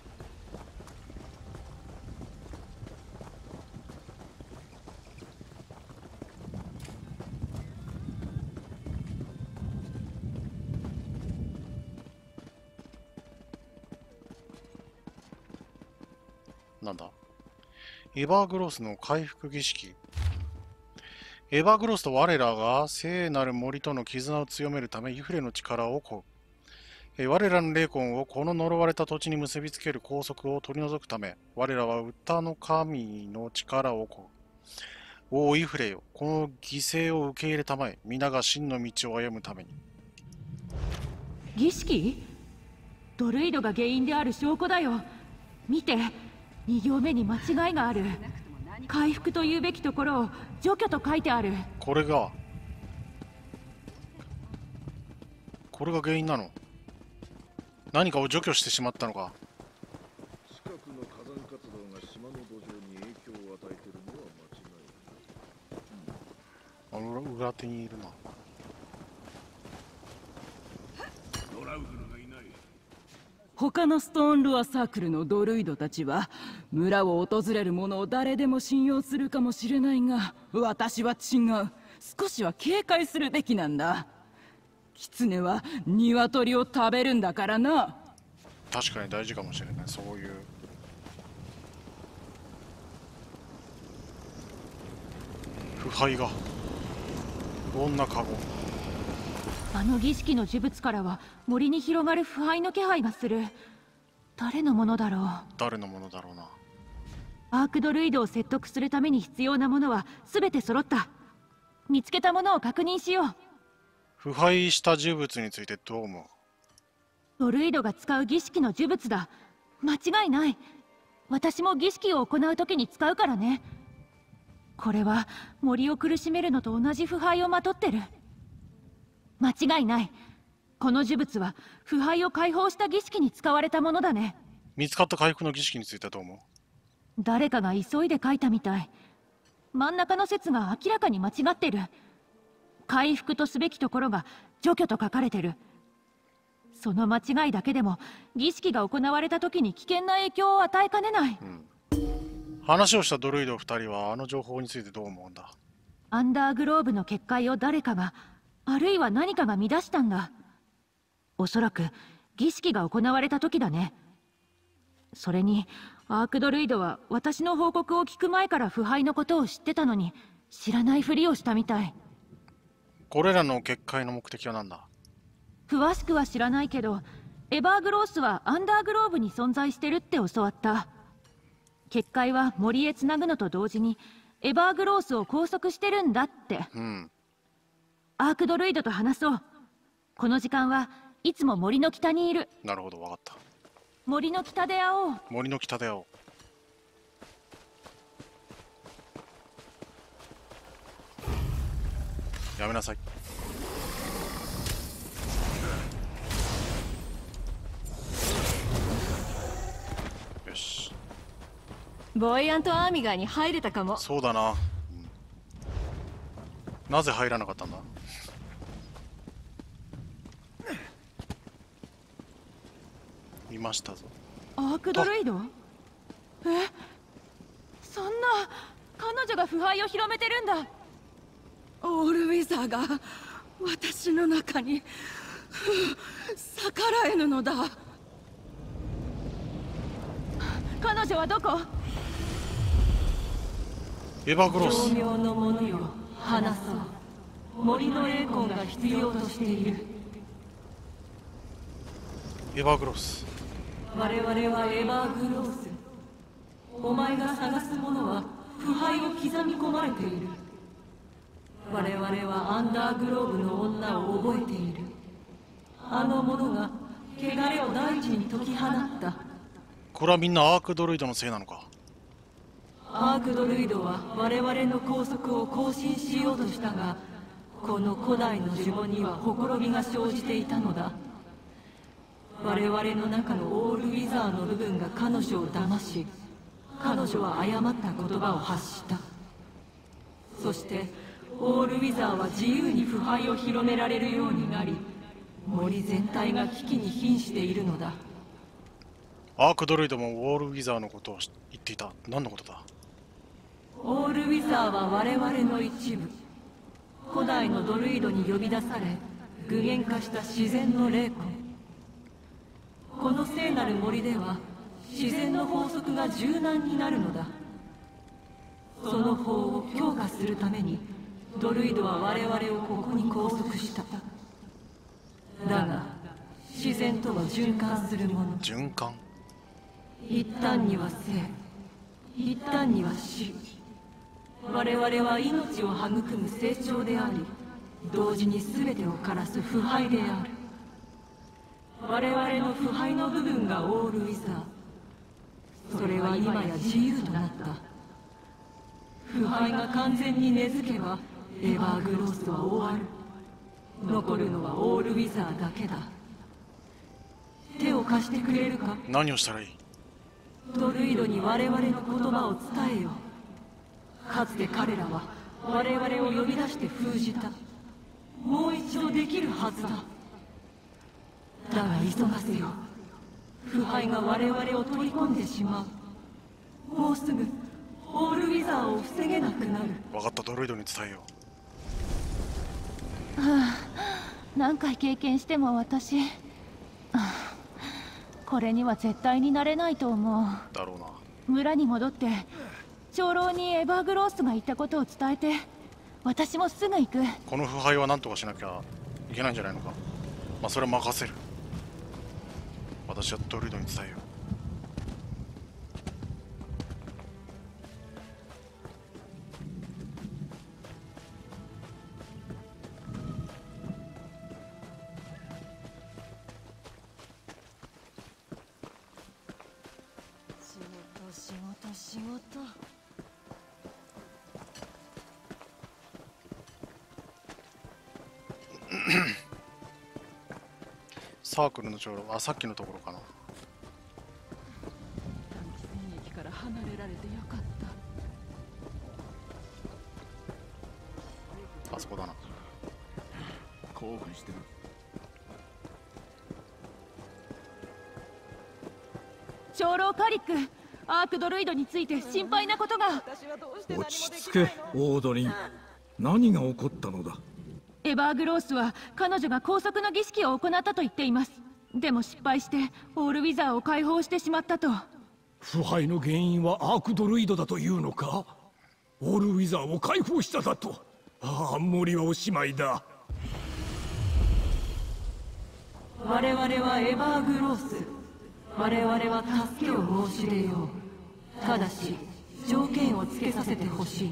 なんだ？エバーグロースの回復儀式。エバーグロースと我らが聖なる森との絆を強めるためユフレの力を請う。我らの霊魂をこの呪われた土地に結びつける拘束を取り除くため、我らは歌の神の力を請う。おおユフレよ、この犠牲を受け入れたまえ、皆が真の道を歩むために。
儀式？ドルイドが原因である証拠だよ。見て、2行目に間違いがある。回復というべきところを除去と書いてある。
これが原因なの？何かを除去してしまったのか？
近くの火山活動が島の土壌に影響を与えているのは間違いない。
裏手にいるな。
ドラウグルがいない。
他のストーンロアサークルのドルイドたちは村を訪れる者を誰でも信用するかもしれないが、私は違う。少しは警戒するべきなんだ。狐は鶏を食べるんだからな。
確かに大事かもしれない。そういう腐敗がこんなカゴ。
あの儀式の呪物からは森に広がる腐敗の気配がする。誰のものだろう。
誰のものだろうな。
アークドルイドを説得するために必要なものは全て揃った。見つけたものを確認しよう。
腐敗した呪物についてどう思う？
ドルイドが使う儀式の呪物だ。間違いない。私も儀式を行う時に使うからね。これは森を苦しめるのと同じ腐敗をまとってる。間違いない。この呪物は腐敗を解放した儀式に使われたものだね。
見つかった回復の儀式についてどう思う？
誰かが急いで書いたみたい。真ん中の説が明らかに間違ってる。回復とすべきところが除去と書かれてる。その間違いだけでも儀式が行われた時に危険な影響を与えかねない。
話をしたドルイド2人はあの情報についてどう思うんだ？
アンダーグローブの結界を誰かが、あるいは何かが乱したんだ。おそらく儀式が行われた時だね。それにアークドルイドは私の報告を聞く前から腐敗のことを知ってたのに知らないふりをしたみたい。
これらの結界の目的は何だ？
詳しくは知らないけど、エバーグロースはアンダーグローブに存在してるって教わった。結界は森へつなぐのと同時にエバーグロースを拘束してるんだって。アークドルイドと話そう。この時間はいつも森の北にいる。
なるほど、分かった。
森の北で会おう。
森の北で会おう。やめなさい。よし。
ボイアントアーミガーに入れたかも。
そうだな、なぜ入らなかったんだ？いましたぞ。
アークドルイド？そんな、彼女が腐敗を広めてるんだ。
オールウィザーが私の中に
逆らえぬのだ。
彼女はどこ？
エヴァグロス。
巧妙の者よ、話そう。森の霊魂が必要としている。
エヴァグロス。
我々はエヴァグロス。お前が探すものは腐敗を刻み込まれている。我々はアンダーグローブの女を覚えている。あの者が汚れを大地に解き放った。
これはみんなアークドルイドのせいなのか。
アークドルイドは我々の拘束を更新しようとしたが、この古代の呪文にはほころびが生じていたのだ。我々の中のオールウィザーの部分が彼女を騙し、彼女は誤った言葉を発した。そしてオールウィザーは自由に腐敗を広められるようになり、森全体が危機に瀕しているのだ。
アークドルイドもウォールウィザーのことを言っていた。何のことだ。
オールウィザーは我々の一部。古代のドルイドに呼び出され具現化した自然の霊魂。この聖なる森では自然の法則が柔軟になるのだ。その法を強化するためにドルイドは我々をここに拘束した。だが自然とは循環するもの。
循環。
一旦には生、一旦には死。我々は命を育む成長であり、同時に全てを枯らす腐敗である。我々の腐敗の部分がオールウィザー。それは今や自由となった。腐敗が完全に根付けばエヴァーグロースは終わる。残るのはオールウィザーだけだ。手を貸してくれるか。
何をしたらいい。
ドルイドに我々の言葉を伝えよ。かつて彼らは我々を呼び出して封じた。もう一度できるはずだ。だが急がせよ。腐敗が我々を取り込んでしまう。もうすぐオールウィザーを防げなくなる。
分かった、ドルイドに伝えよ
はあ、何回経験しても私、これには絶対になれないと思う。
だろうな。
村に戻って長老にエヴァーグロースが言ったことを伝えて、私もすぐ行く。
この腐敗は何とかしなきゃいけないんじゃないのか。まあそれは任せる。私はドルイドに伝えよう。
仕事
サークルの長老、さっきのところかな。
戦役から離れられてよかった。
あそこだな。
興奮してる。
長老カリック、アークドルイドについて心配なことが。
落ち着け、オードリン。何が起こったのだ。
エヴァーグロースは彼女が拘束の儀式を行ったと言っています。でも失敗してオールウィザーを解放してしまったと。
腐敗の原因はアークドルイドだというのか。オールウィザーを解放しただと。ああ、森はおしまいだ。
我々はエヴァーグロース。我々は助けを申し出よう。ただし条件をつけさせてほしい。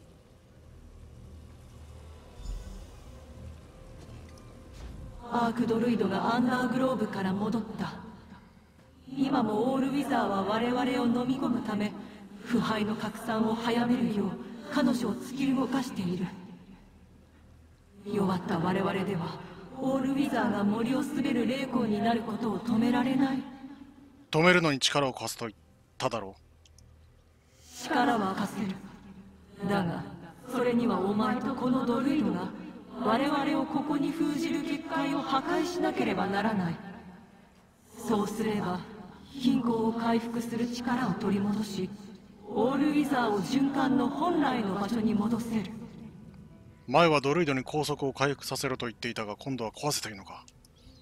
アークドルイドがアンダーグローブから戻った。今もオールウィザーは我々を飲み込むため腐敗の拡散を早めるよう彼女を突き動かしている。弱った我々ではオールウィザーが森を滑る霊魂になることを止められない。
止めるのに力を貸すと言っただろ
う。力は貸せる。だがそれにはお前とこのドルイドが我々をここに封じる結界を破壊しなければならない。そうすれば貧困を回復する力を取り戻し、オールウィザーを循環の本来の場所に戻せる。
前はドルイドに拘束を回復させろと言っていたが、今度は壊せというのか。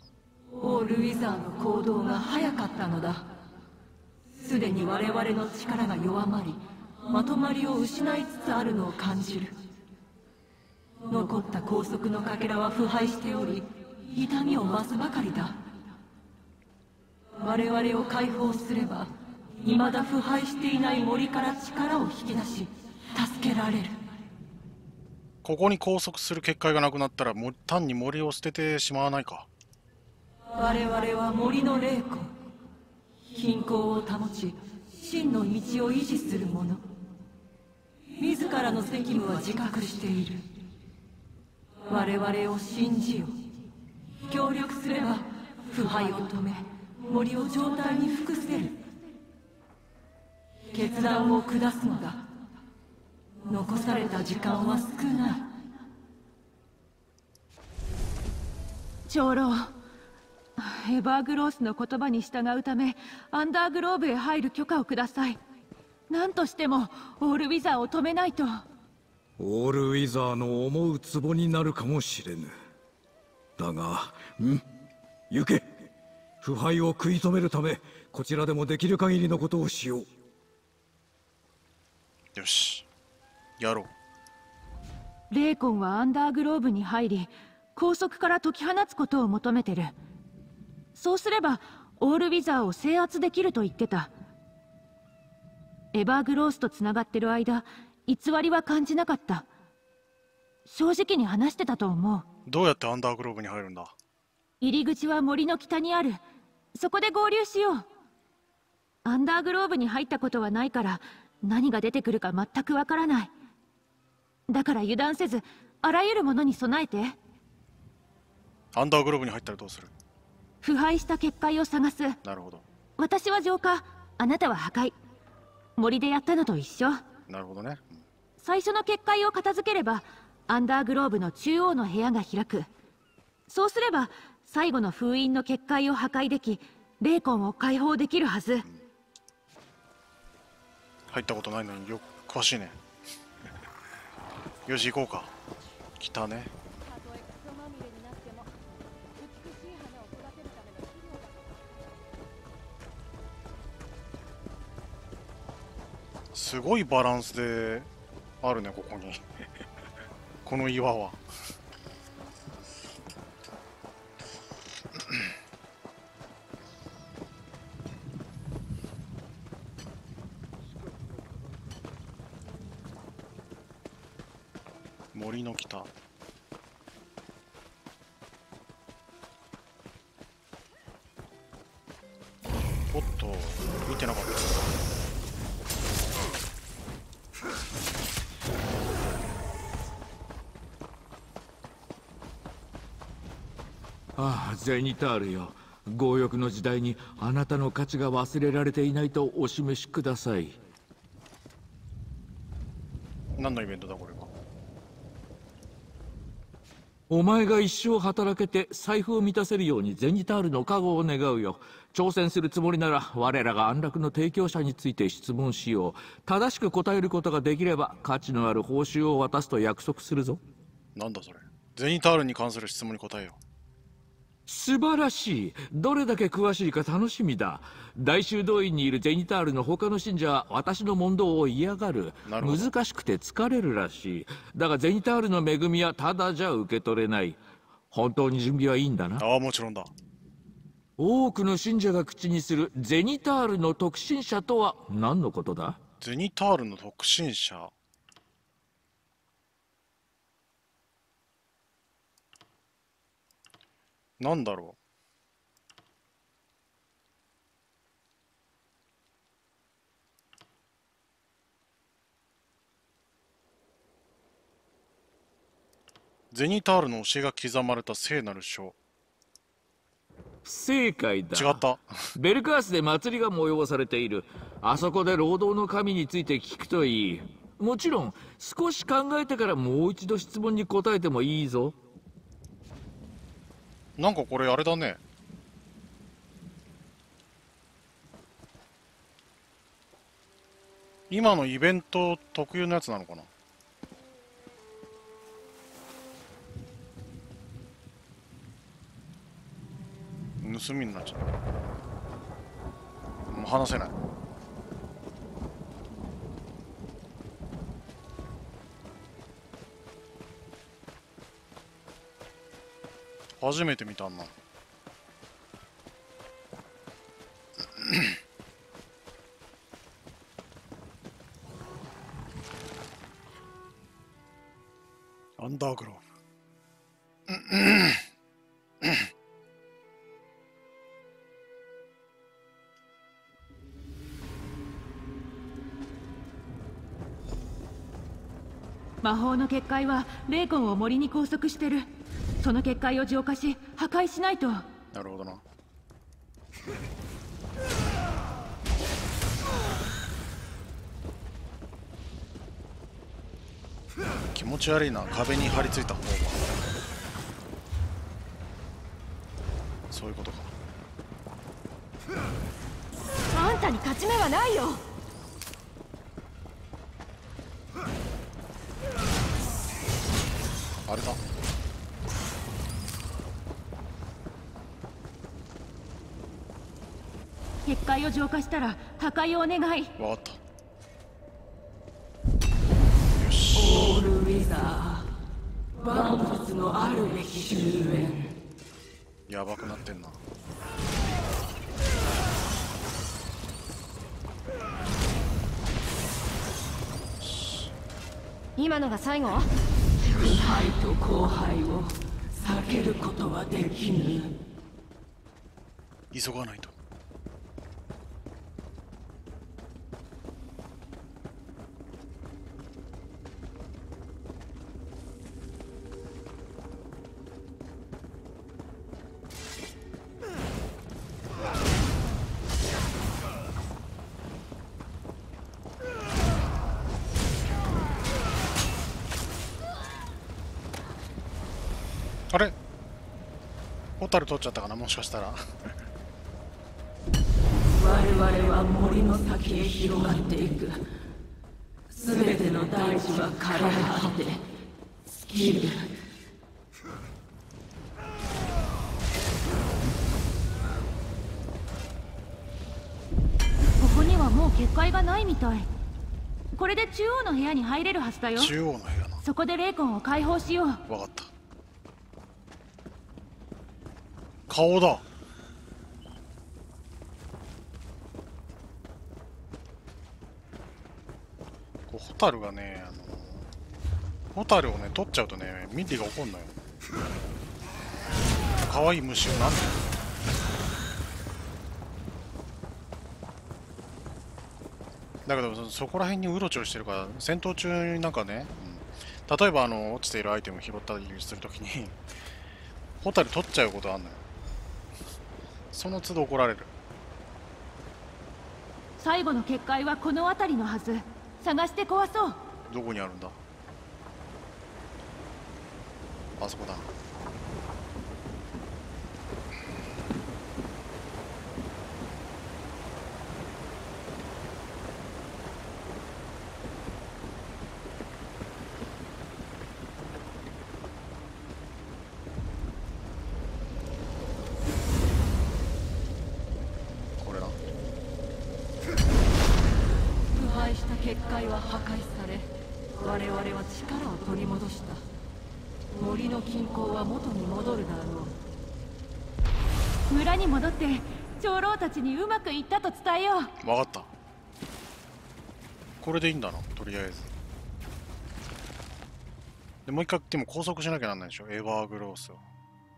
オールウィザーの行動が早かったのだ。すでに我々の力が弱まり、まとまりを失いつつあるのを感じる。残った高速のかけらは腐敗しており、痛みを増すばかりだ。我々を解放すれば、未だ腐敗していない森から力を引き出し、助けられる。
ここに拘束する結界がなくなったら単に森を捨ててしまわないか。
我々は森の霊魂、均衡を保ち真の道を維持する者。自らの責務は自覚している。我々を信じよ。協力すれば腐敗を止め、森を状態に服せる。決断を下すのだ。残された時間は少ない。
長老、エバーグロースの言葉に従うためアンダーグローブへ入る許可をください。何としてもオールウィザーを止めないと。
オールウィザーの思う壺になるかもしれぬ。だが、行け。腐敗を食い止めるためこちらでもできる限りのことをしよう。
よし、やろう。
霊魂はアンダーグローブに入り、高速から解き放つことを求めてる。そうすればオールウィザーを制圧できると言ってた。エバーグロースとつながってる間、偽りは感じなかった。正直に話してたと思う。
どうやってアンダーグローブに入るんだ？
入り口は森の北にある。そこで合流しよう。アンダーグローブに入ったことはないから何が出てくるか全くわからない。だから油断せずあらゆるものに備えて。
アンダーグローブに入ったらどうする？
腐敗した結界を探す。
なるほど。
私は浄化、あなたは破壊。森でやったのと一緒。
なるほどね。
最初の結界を片付ければアンダーグローブの中央の部屋が開く。そうすれば最後の封印の結界を破壊でき、霊魂を解放できるはず。
入ったことないのによく詳しいね。よし行こうか。来たね。すごいバランスであるね、ここに。この岩は。森の北。おっと、見てなかった。
ああ、ゼニタールよ。強欲の時代にあなたの価値が忘れられていないとお示しください。
何のイベントだこれは。
お前が一生働けて財布を満たせるようにゼニタールの加護を願うよ。挑戦するつもりなら我らが安楽の提供者について質問しよう。正しく答えることができれば価値のある報酬を渡すと約束するぞ。
なんだそれ。ゼニタールに関する質問に答えよう。
素晴らしい。どれだけ詳しいか楽しみだ。大修道院にいるゼニタールの他の信者は私の問答を嫌がる。難しくて疲れるらしい。だがゼニタールの恵みはただじゃ受け取れない。本当に準備はいいんだな。
ああ、もちろんだ。
多くの信者が口にするゼニタールの特進者とは何のことだ？
ゼニタールの特進者。なんだろう。ゼニタールの教えが刻まれた聖なる書。
不正解だ。
違った。
ベルカースで祭りが催されている。あそこで労働の神について聞くといい。もちろん少し考えてからもう一度質問に答えてもいいぞ。
なんかこれあれだね。今のイベント特有のやつなのかな。 隅になっちゃった。もう離せない。初めて見たんな。アンダーグローブ。
魔法の結界はレーコンを森に拘束してる。その結界を浄化し破壊しないと。
なるほどな。気持ち悪いな、壁に張り付いた方が。そういうことか。
あんたに勝ち目はないよ。
あれだ。
結界を浄化したら破壊をお願い。
わかった。
オールウィザー、万物のあるべき終焉。
やばくなってんな。
今のが最後？
腐敗と荒廃を避けることはできぬ。
急がないと。あれ、ホタル取っちゃったかな、もしかしたら。
我々は森の先へ広がっていく。すべての大地は枯れ果て尽きる。
ここにはもう結界がないみたい。これで中央の部屋に入れるはずだよ。
中央の部屋な。
そこでレイコンを解放しよう。
わかった。顔だ。ホタルがね、ホタルをね取っちゃうとね、ミディが怒んのよ。可愛い虫をなんで。だけどそこら辺にうろちょろしてるから、戦闘中になんかね、例えば落ちているアイテムを拾ったりするときにホタル取っちゃうことあんのよ。その都度怒られる。
最後の結界はこの辺りのはず。探して壊そう。
どこにあるんだ。あそこだ。
結界は破壊され、我々は力を取り戻した。森の均衡は元に戻るだろ
う。村に戻って長老たちにうまくいったと伝えよ
う。分かった。これでいいんだな、とりあえず。でもう一回でも拘束しなきゃなんないでしょ、エバーグロースを。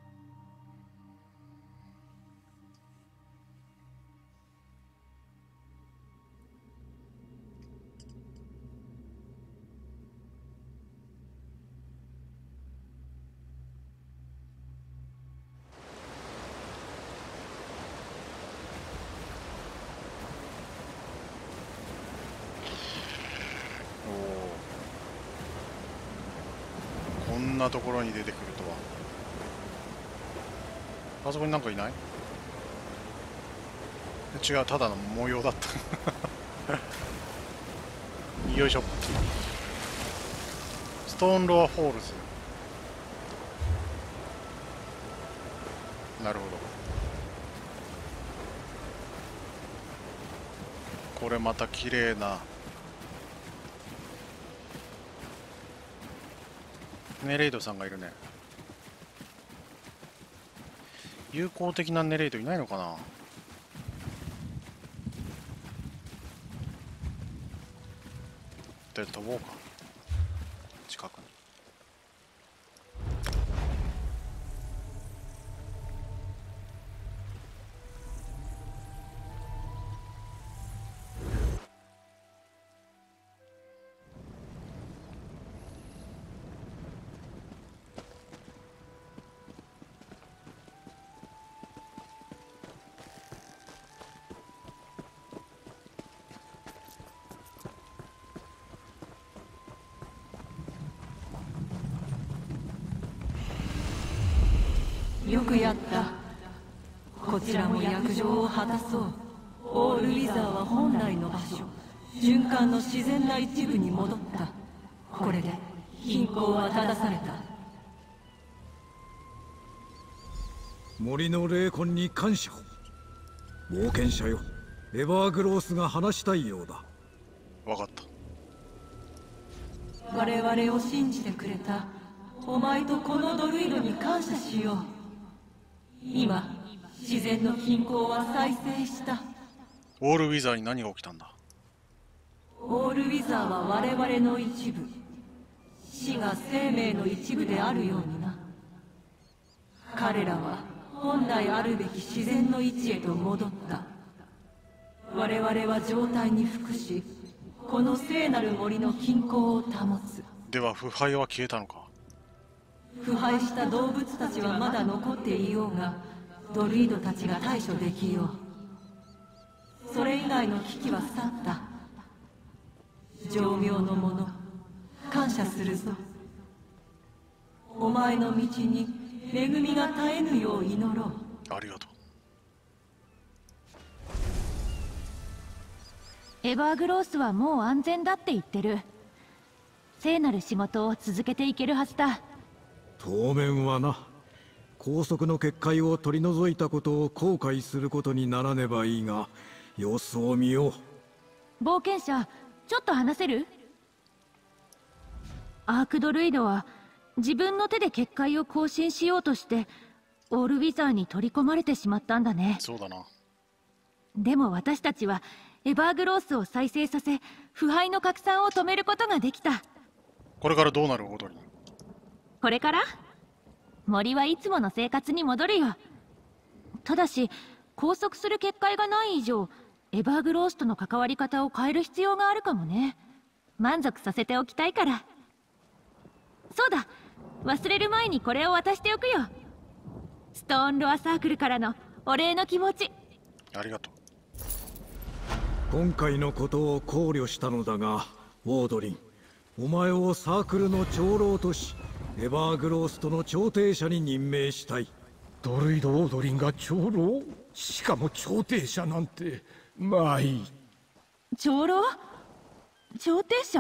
こんなところに出てくるとは。あそこになんかいない？違う、ただの模様だったよいしょ。ストーンロアフォールズ。なるほど。 これまた綺麗なネレイドさんがいるね。友好的なネレイドいないのかな。で飛ぼうか、近くに。
よくやった。こちらも約定を果たそう。オールウィザーは本来の場所、循環の自然な一部に戻った。これで均衡は正された。
森の霊魂に感謝を。冒険者よ、エバーグロースが話したいようだ。
分かった。
我々を信じてくれたお前とこのドルイドに感謝しよう。今自然の均衡は再生した。
オールウィザーに何が起きたんだ。
オールウィザーは我々の一部、死が生命の一部であるようにな。彼らは本来あるべき自然の位置へと戻った。我々は状態に服し、この聖なる森の均衡を保つ。
では腐敗は消えたのか。
腐敗した動物たちはまだ残っていようが、ドルイドたちが対処できよう。それ以外の危機は去った。情妙の者、感謝するぞ。お前の道に恵みが絶えぬよう祈ろう。
ありがとう。
エバーグロースはもう安全だって言ってる。聖なる仕事を続けていけるはずだ。
当面はな。拘束の結界を取り除いたことを後悔することにならねばいいが、様子を見よう。
冒険者、ちょっと話せる？アークドルイドは自分の手で結界を更新しようとしてオールウィザーに取り込まれてしまったんだね。
そうだな。
でも私たちはエバーグロースを再生させ、腐敗の拡散を止めることができた。
これからどうなることに？
これから森はいつもの生活に戻るよ。ただし拘束する結界がない以上、エバーグロースとの関わり方を変える必要があるかもね。満足させておきたいから。そうだ、忘れる前にこれを渡しておくよ。ストーンロアサークルからのお礼の気持ち。
ありがとう。
今回のことを考慮したのだが、オードリン、お前をサークルの長老とし、エバーグロースとの調停者に任命したい。
ドルイド・オードリンが長老？しかも調停者なんて。まあいい。
長老？調停者？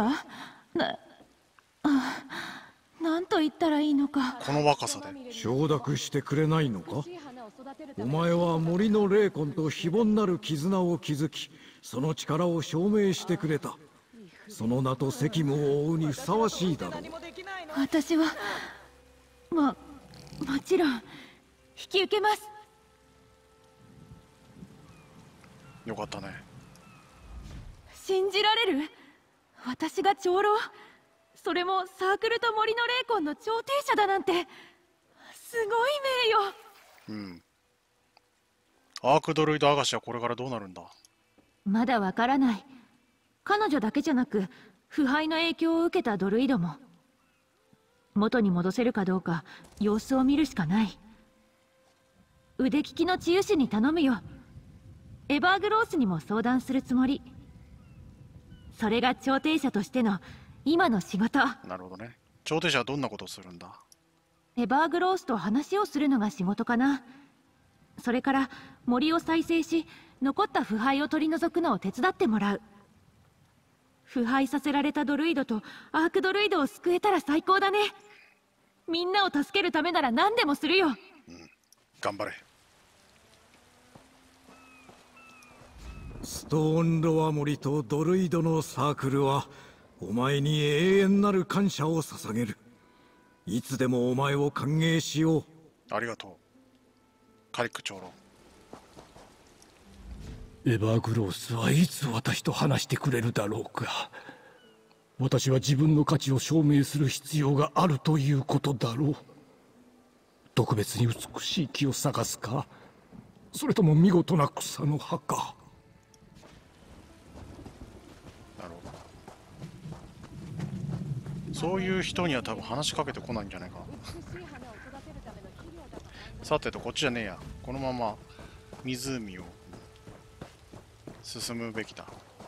なんと言ったらいいのか。
この若さで
承諾してくれないのか。お前は森の霊魂と非凡なる絆を築き、その力を証明してくれた。その名と責務を負うにふさわしいだろう。
私はもちろん引き受けます。
よかったね。
信じられる？私が長老、それもサークルと森の霊魂の調停者だなんて、すごい名誉。
アークドルイドアガシはこれからどうなるんだ？
まだわからない。彼女だけじゃなく腐敗の影響を受けたドルイドも。元に戻せるかどうか様子を見るしかない。腕利きの治癒士に頼むよ。エバーグロースにも相談するつもり。それが調停者としての今の仕事。
なるほどね。調停者はどんなことをするんだ？
エバーグロースと話をするのが仕事かな。それから森を再生し、残った腐敗を取り除くのを手伝ってもらう。腐敗させられたドルイドとアークドルイドを救えたら最高だね。みんなを助けるためなら何でもするよ。
頑張れ。
スストーンロアモリとドルイドのサークルはお前に永遠なる感謝を捧げる。いつでもお前を歓迎しよう。
ありがとうカリック長老。
エバーグロースはいつ私と話してくれるだろうか。私は自分の価値を証明する必要があるということだろう。特別に美しい木を探すか、それとも見事な草の葉か。
なるほど。そういう人には多分話しかけてこないんじゃないかな。さてと、こっちじゃねえや。このまま湖を進むべきだ。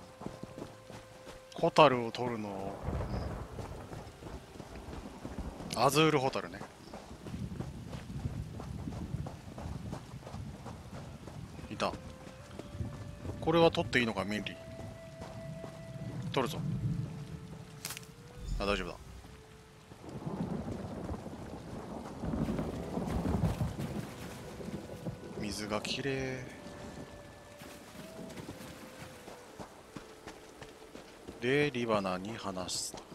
ホタルを取るのを、アズールホタルね。いた。これは取っていいのか、ミンリー。取るぞ。あ、大丈夫だ。水がきれいで、リバナに話すと。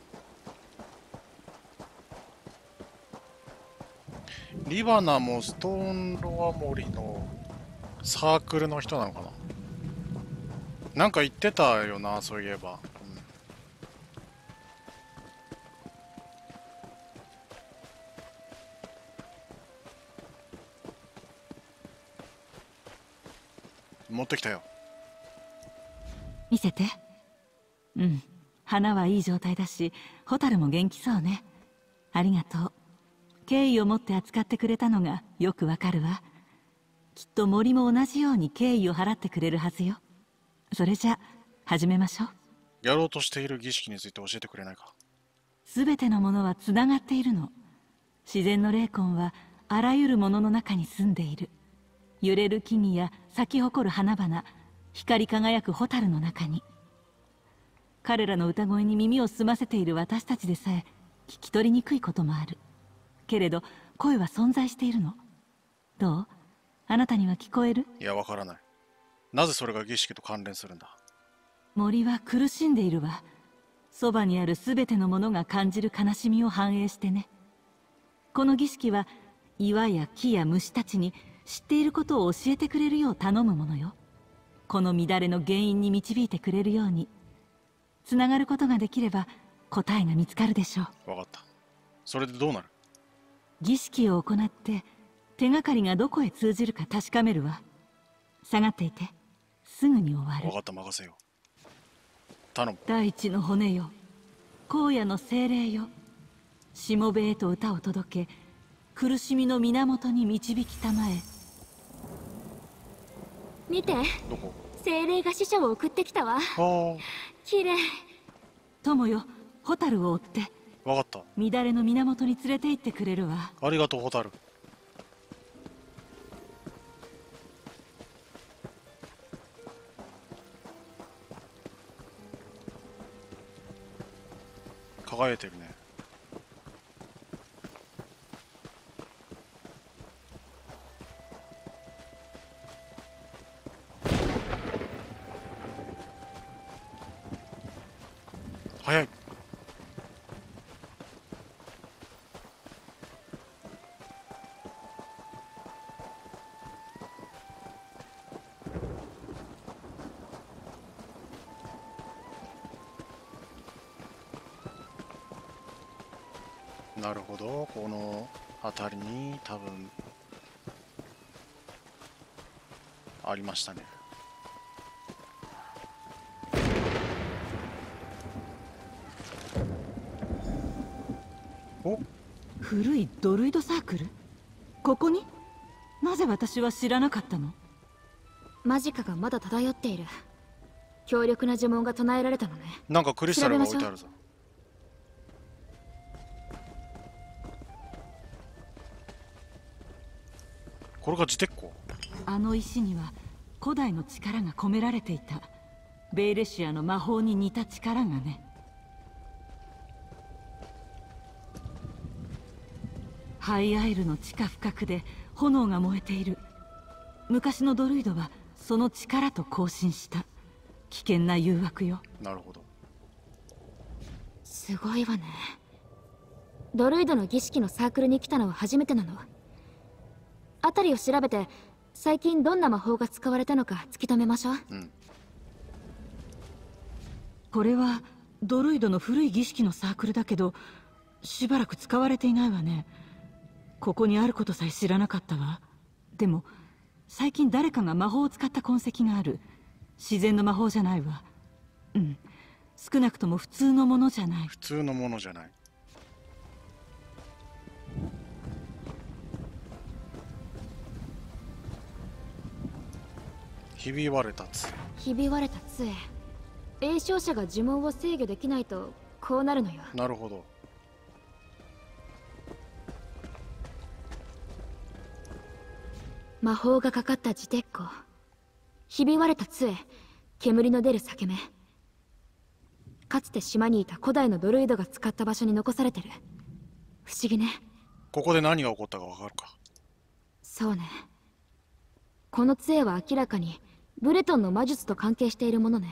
リバナもストーンロアモリのサークルの人なのかな。なんか言ってたよな、そういえば。持ってきたよ。
見せて。うん、花はいい状態だし、ホタルも元気そうね。ありがとう。敬意を持って扱ってくれたのがよくわかるわ。きっと森も同じように敬意を払ってくれるはずよ。それじゃ始めましょう。
やろうとしている儀式について教えてくれないか。
すべてのものはつながっているの。自然の霊魂はあらゆるものの中に住んでいる。揺れる木々や咲き誇る花々、光り輝くホタルの中に。彼らの歌声に耳を澄ませている私たちでさえ聞き取りにくいこともある。けれど声は存在しているの。どう？あなたには聞こえる？
いや、わからない。なぜそれが儀式と関連するんだ？
森は苦しんでいるわ。そばにあるすべてのものが感じる悲しみを反映してね。この儀式は岩や木や虫たちに知っていることを教えてくれるよう頼むものよ。この乱れの原因に導いてくれるように。つながることができれば答えが見つかるでしょう。
わかった。それでどうなる？
儀式を行って手がかりがどこへ通じるか確かめるわ。下がっていて、すぐに終わる。
わかった、任せよう。頼む。
大地の骨よ、荒野の精霊よ、しもべへと歌を届け、苦しみの源に導きたまえ。
見て、
どこ？
精霊が使者を送ってきたわ。綺麗。
友よ、ホタルを追って。
わかった。
乱れの源に連れて行ってくれるわ。
ありがとう、ホタル。輝いてるね。早い。なるほど、この辺りに多分ありましたね。
お、古いドルイドサークル？ここに？なぜ私は知らなかったの？
マジカがまだ漂っている。強力な呪文が唱えられたのね。
なんかクリスタルが置いてあるぞ。これが自鉄鋼？
あの石には古代の力が込められていた。ベイレシアの魔法に似た力がね。ハイアイルの地下深くで炎が燃えている。昔のドルイドはその力と交信した。 危険な誘惑よ。
なるほど。
すごいわね。ドルイドの儀式のサークルに来たのは初めてなの。辺りを調べて最近どんな魔法が使われたのか突き止めましょう。
これはドルイドの古い儀式のサークルだけど、しばらく使われていないわね。ここにあることさえ知らなかったわ。でも最近誰かが魔法を使った痕跡がある。自然の魔法じゃないわ。うん、少なくとも普通のものじゃない。
普通のものじゃない。ひび割れた杖。
ひび割れた杖。詠唱者が呪文を制御できないとこうなるのよ。
なるほど。
魔法がかかった自鉄鋼、ひび割れた杖、煙の出る裂け目。かつて島にいた古代のドルイドが使った場所に残されてる。不思議ね。
ここで何が起こったかわかるか。
そうね。この杖は明らかにブレトンの魔術と関係しているものね。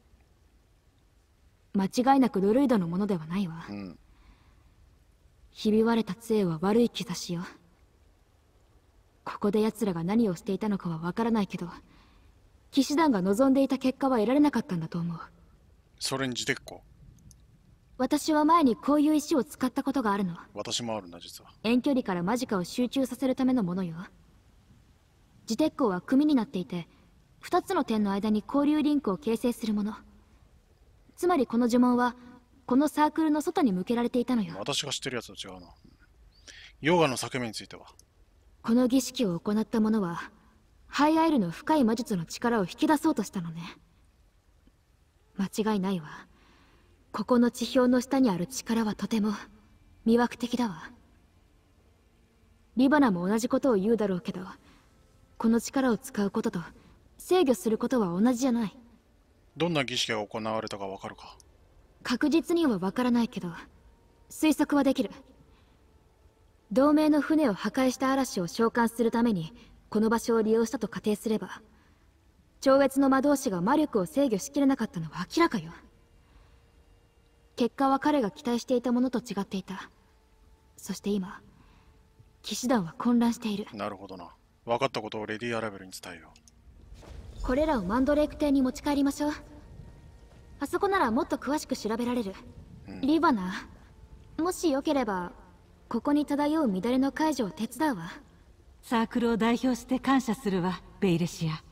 間違いなくドルイドのものではないわ。ひび割れた杖は悪い兆しよ。ここで奴らが何をしていたのかはわからないけど、騎士団が望んでいた結果は得られなかったんだと思う。
それに自鉄鋼。
私は前にこういう石を使ったことがあるの。
私もあるんだ実は。
遠距離からマジカを集中させるためのものよ。自鉄鋼は組になっていて、2つの点の間に交流リンクを形成するもの。つまりこの呪文はこのサークルの外に向けられていたのよ。
私が知ってるやつと違うな。ヨガの裂け目については、
この儀式を行った者はハイアイルの深い魔術の力を引き出そうとしたのね。間違いないわ。ここの地表の下にある力はとても魅惑的だわ。リバナも同じことを言うだろうけど、この力を使うことと制御することは同じじゃない。
どんな儀式が行われたかわかるか。
確実にはわからないけど推測はできる。同盟の船を破壊した嵐を召喚するためにこの場所を利用したと仮定すれば、超越の魔導士が魔力を制御しきれなかったのは明らかよ。結果は彼が期待していたものと違っていた。そして今騎士団は混乱している。
なるほどな。分かったことをレディ・アラベルに伝えよ
う。これらをマンドレーク邸に持ち帰りましょう。あそこならもっと詳しく調べられる。リバナ、もしよければここに漂う乱れの解除を手伝うわ。
サークルを代表して感謝するわ、ベイレシア。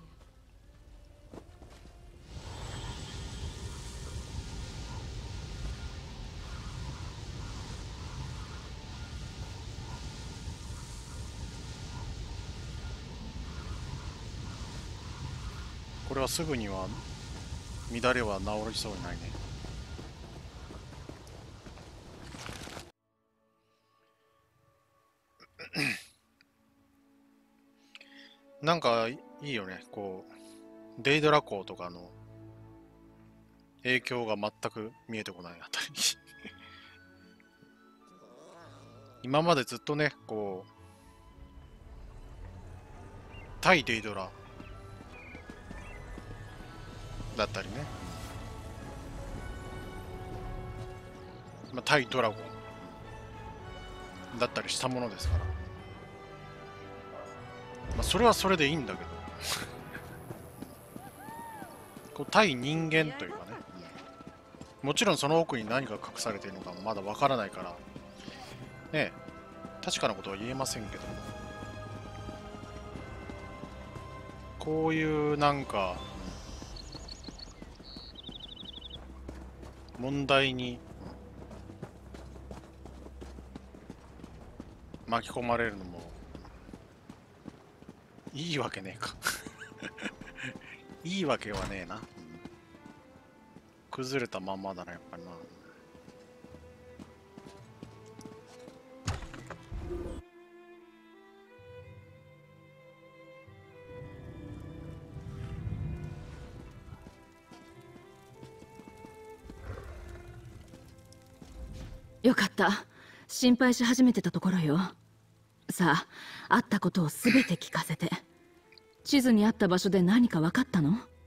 これはすぐには乱れは治りそうにないね。なんかいいよね、こうデイドラ港とかの影響が全く見えてこないあたり今までずっとね、こう対デイドラだったりね、対ドラゴンだったりしたものですから、それはそれでいいんだけどこう対人間というかね、もちろんその奥に何が隠されているのかもまだわからないからね、確かなことは言えませんけど、こういうなんか問題に巻き込まれるのもいいわけねえかいいわけはねえな。崩れたまんまだな、やっぱりな。
よかった。心配し始めてたところよ。さあ、会ったことを全て聞かせて。地図にあった場所で何か分かったの？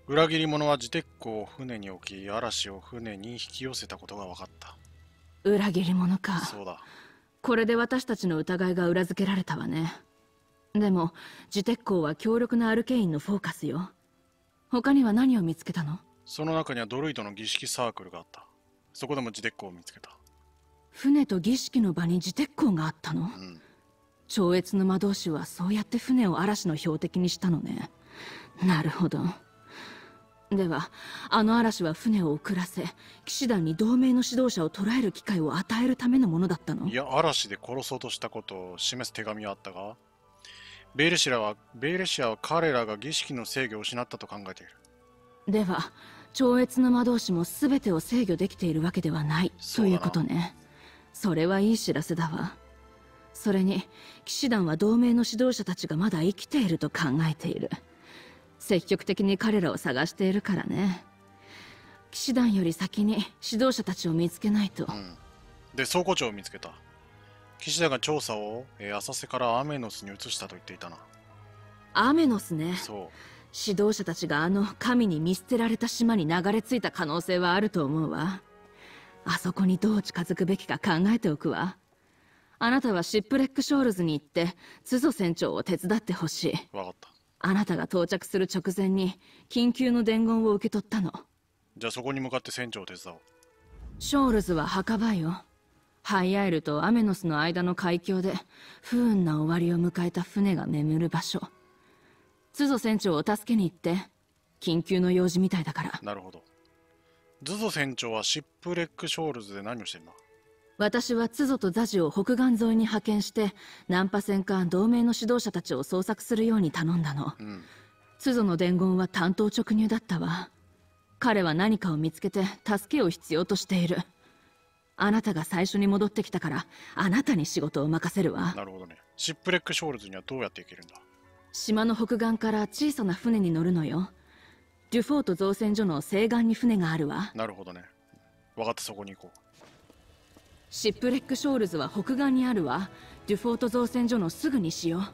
裏切り者は自鉄鋼を船に置き、嵐を船に引き寄せたことが分かった。
裏切り者か。
そうだ。
これで私たちの疑いが裏付けられたわね。でも自鉄鋼は強力なアルケインのフォーカスよ。他には何を見つけたの？
その中にはドルイドの儀式サークルがあった。そこでも自鉄鋼を見つけた。
船と儀式の場に自鉄鋼があったの？超越の魔導士はそうやって船を嵐の標的にしたのね。なるほど。ではあの嵐は船を遅らせ、騎士団に同盟の指導者を捕らえる機会を与えるためのものだったの？
いや、嵐で殺そうとしたことを示す手紙はあったが、ベイレシアは彼らが儀式の制御を失ったと考えている。
では超越の魔導士も全てを制御できているわけではないということね。それはいい知らせだわ。それに騎士団は同盟の指導者たちがまだ生きていると考えている。積極的に彼らを探しているからね。騎士団より先に指導者たちを見つけないと。
で、倉庫長を見つけた。騎士団が調査を、浅瀬からアメノスに移したと言っていたな。
アメノスね。
そう。
指導者たちがあの神に見捨てられた島に流れ着いた可能性はあると思うわ。あそこにどう近づくべきか考えておくわ。あなたはシップレックショールズに行ってツゾ船長を手伝ってほしい。
わかった。
あなたが到着する直前に緊急の伝言を受け取ったの。
じゃあそこに向かって船長を手伝おう。
ショールズは墓場よ。ハイアイルとアメノスの間の海峡で不運な終わりを迎えた船が眠る場所。ツゾ船長を助けに行って。緊急の用事みたいだから。
なるほど。ズゾ船長はシップレックショールズで何をしてるんだ？
私はツゾとザジを北岸沿いに派遣してナンパ船か同盟の指導者たちを捜索するように頼んだの。ツゾの伝言は単刀直入だったわ。彼は何かを見つけて助けを必要としている。あなたが最初に戻ってきたからあなたに仕事を任せるわ。
なるほどね。シップレックショールズにはどうやって行けるんだ？
島の北岸から小さな船に乗るのよ。デュフォート造船所の西岸に船があるわ。
なるほどね。分かった、そこに行こう。
シップレックショールズは北岸にあるわ。デュフォート造船所のすぐ西よ。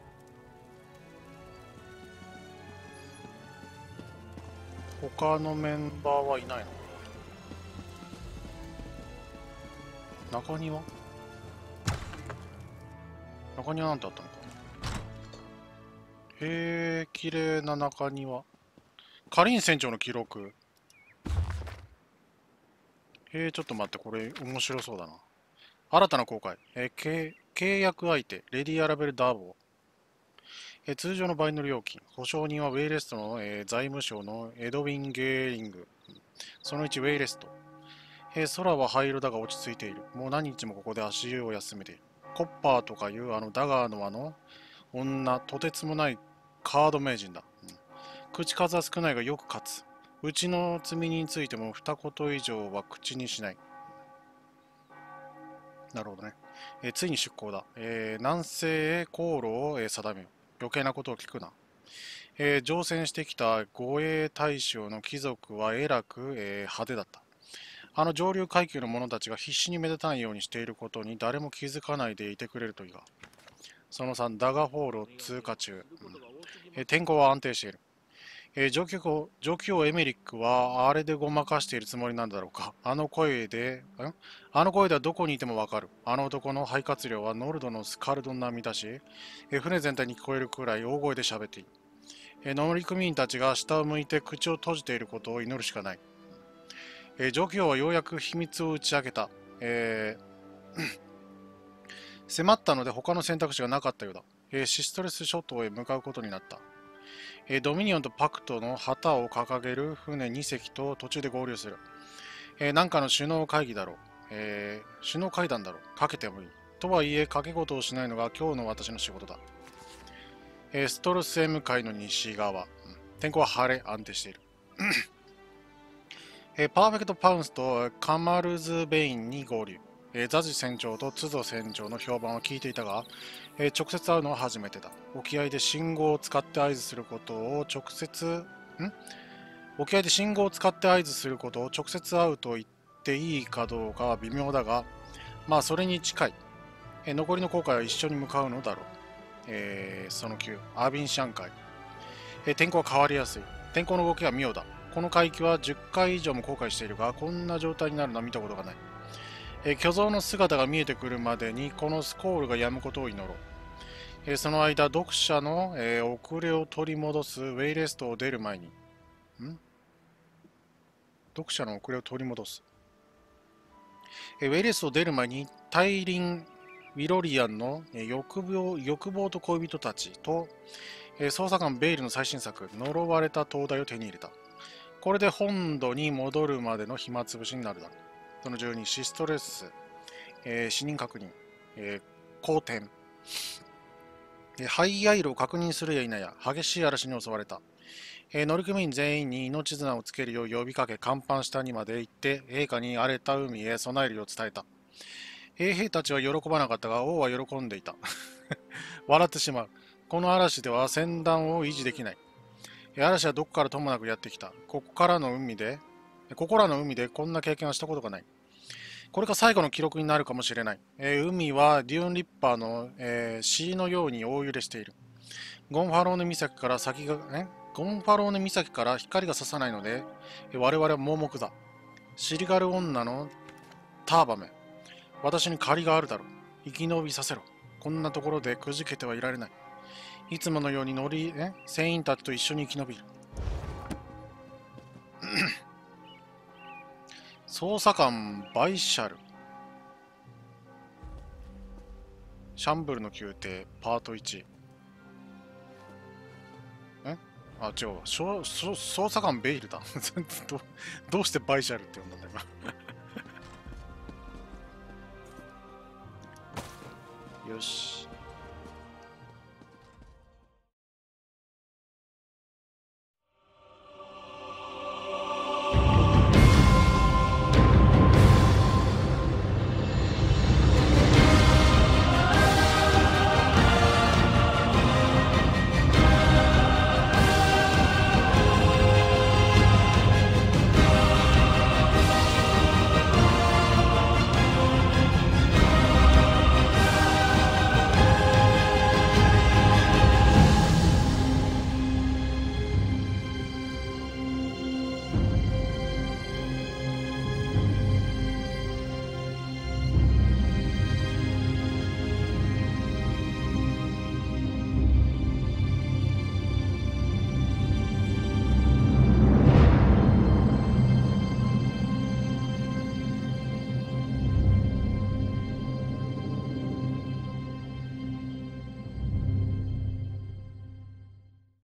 他のメンバーはいないの？中庭なんてあったのか。へえ、綺麗な中庭。カリン船長の記録。ちょっと待って、これ面白そうだな。新たな公開。契約相手、レディ・アラベル・ダーボー。通常の倍の料金。保証人はウェイレストの、財務省のエドウィン・ゲーリング。その1、ウェイレスト。空は灰色だが落ち着いている。もう何日もここで足湯を休めている。コッパーとかいうあのダガーの女、とてつもないカード名人だ。口数は少ないがよく勝つ。うちの積み荷についても二言以上は口にしない。なるほどね。ついに出港だ。南西へ航路を定めよう。余計なことを聞くな。乗船してきた護衛大将の貴族はえらく、派手だった。あの上流階級の者たちが必死に目立たないようにしていることに誰も気づかないでいてくれるといいが。その3、ダガホールを通過中。天候は安定している。上級王エメリックはあれでごまかしているつもりなんだろうか。あの声ではどこにいてもわかる。あの男の肺活量はノルドのスカルドン並みだし、船全体に聞こえるくらい大声で喋っている。乗組員たちが下を向いて口を閉じていることを祈るしかない。上級王はようやく秘密を打ち明けた。迫ったので他の選択肢がなかったようだ。シストレス諸島へ向かうことになった。ドミニオンとパクトの旗を掲げる船2隻と途中で合流する。なんかの首脳会議だろう。首脳会談だろう。かけてもいい。とはいえ、掛け事をしないのが今日の私の仕事だ。ストルスへ向かいの西側。天候は晴れ、安定している。パーフェクトパウンスとカマルズベインに合流。ザジ船長とツゾ船長の評判を聞いていたが、直接会うのは初めてだ。沖合で信号を使って合図することを直接会うと言っていいかどうかは微妙だが、まあそれに近い。残りの航海は一緒に向かうのだろう。その9、アービンシャン海。天候は変わりやすい。 天候の動きは妙だ。この海域は10回以上も航海しているが、こんな状態になるのは見たことがない。巨像の姿が見えてくるまでにこのスコールが止むことを祈ろう。その間、読者の、遅れを取り戻すウェイレストを出る前に、読者の遅れを取り戻す。ウェイレストを出る前に、大輪ウィロリアンの欲望と恋人たちと、捜査官ベイルの最新作、呪われた灯台を手に入れた。これで本土に戻るまでの暇つぶしになるだろう。その12、シストレス、死人確認、好転。ハイアイルを確認するや否や、激しい嵐に襲われた。乗組員全員に命綱をつけるよう呼びかけ、甲板下にまで行って、陛下に荒れた海へ備えるよう伝えた。兵たちは喜ばなかったが、王は喜んでいた。笑ってしまう。この嵐では船団を維持できない。嵐はどこからともなくやってきた。ここらの海でこんな経験はしたことがない。これが最後の記録になるかもしれない。海はデューンリッパーの、シーのように大揺れしている。ゴンファローネ岬から光が差さないので、我々は盲目だ。シリガル女のターバメ。私に借りがあるだろう。生き延びさせろ。こんなところでくじけてはいられない。いつものように船員たちと一緒に生き延びる。捜査官バイシャル。シャンブルの宮廷パート1。違うわ。捜査官ベイルだ。どうしてバイシャルって呼んだんだよ。よし。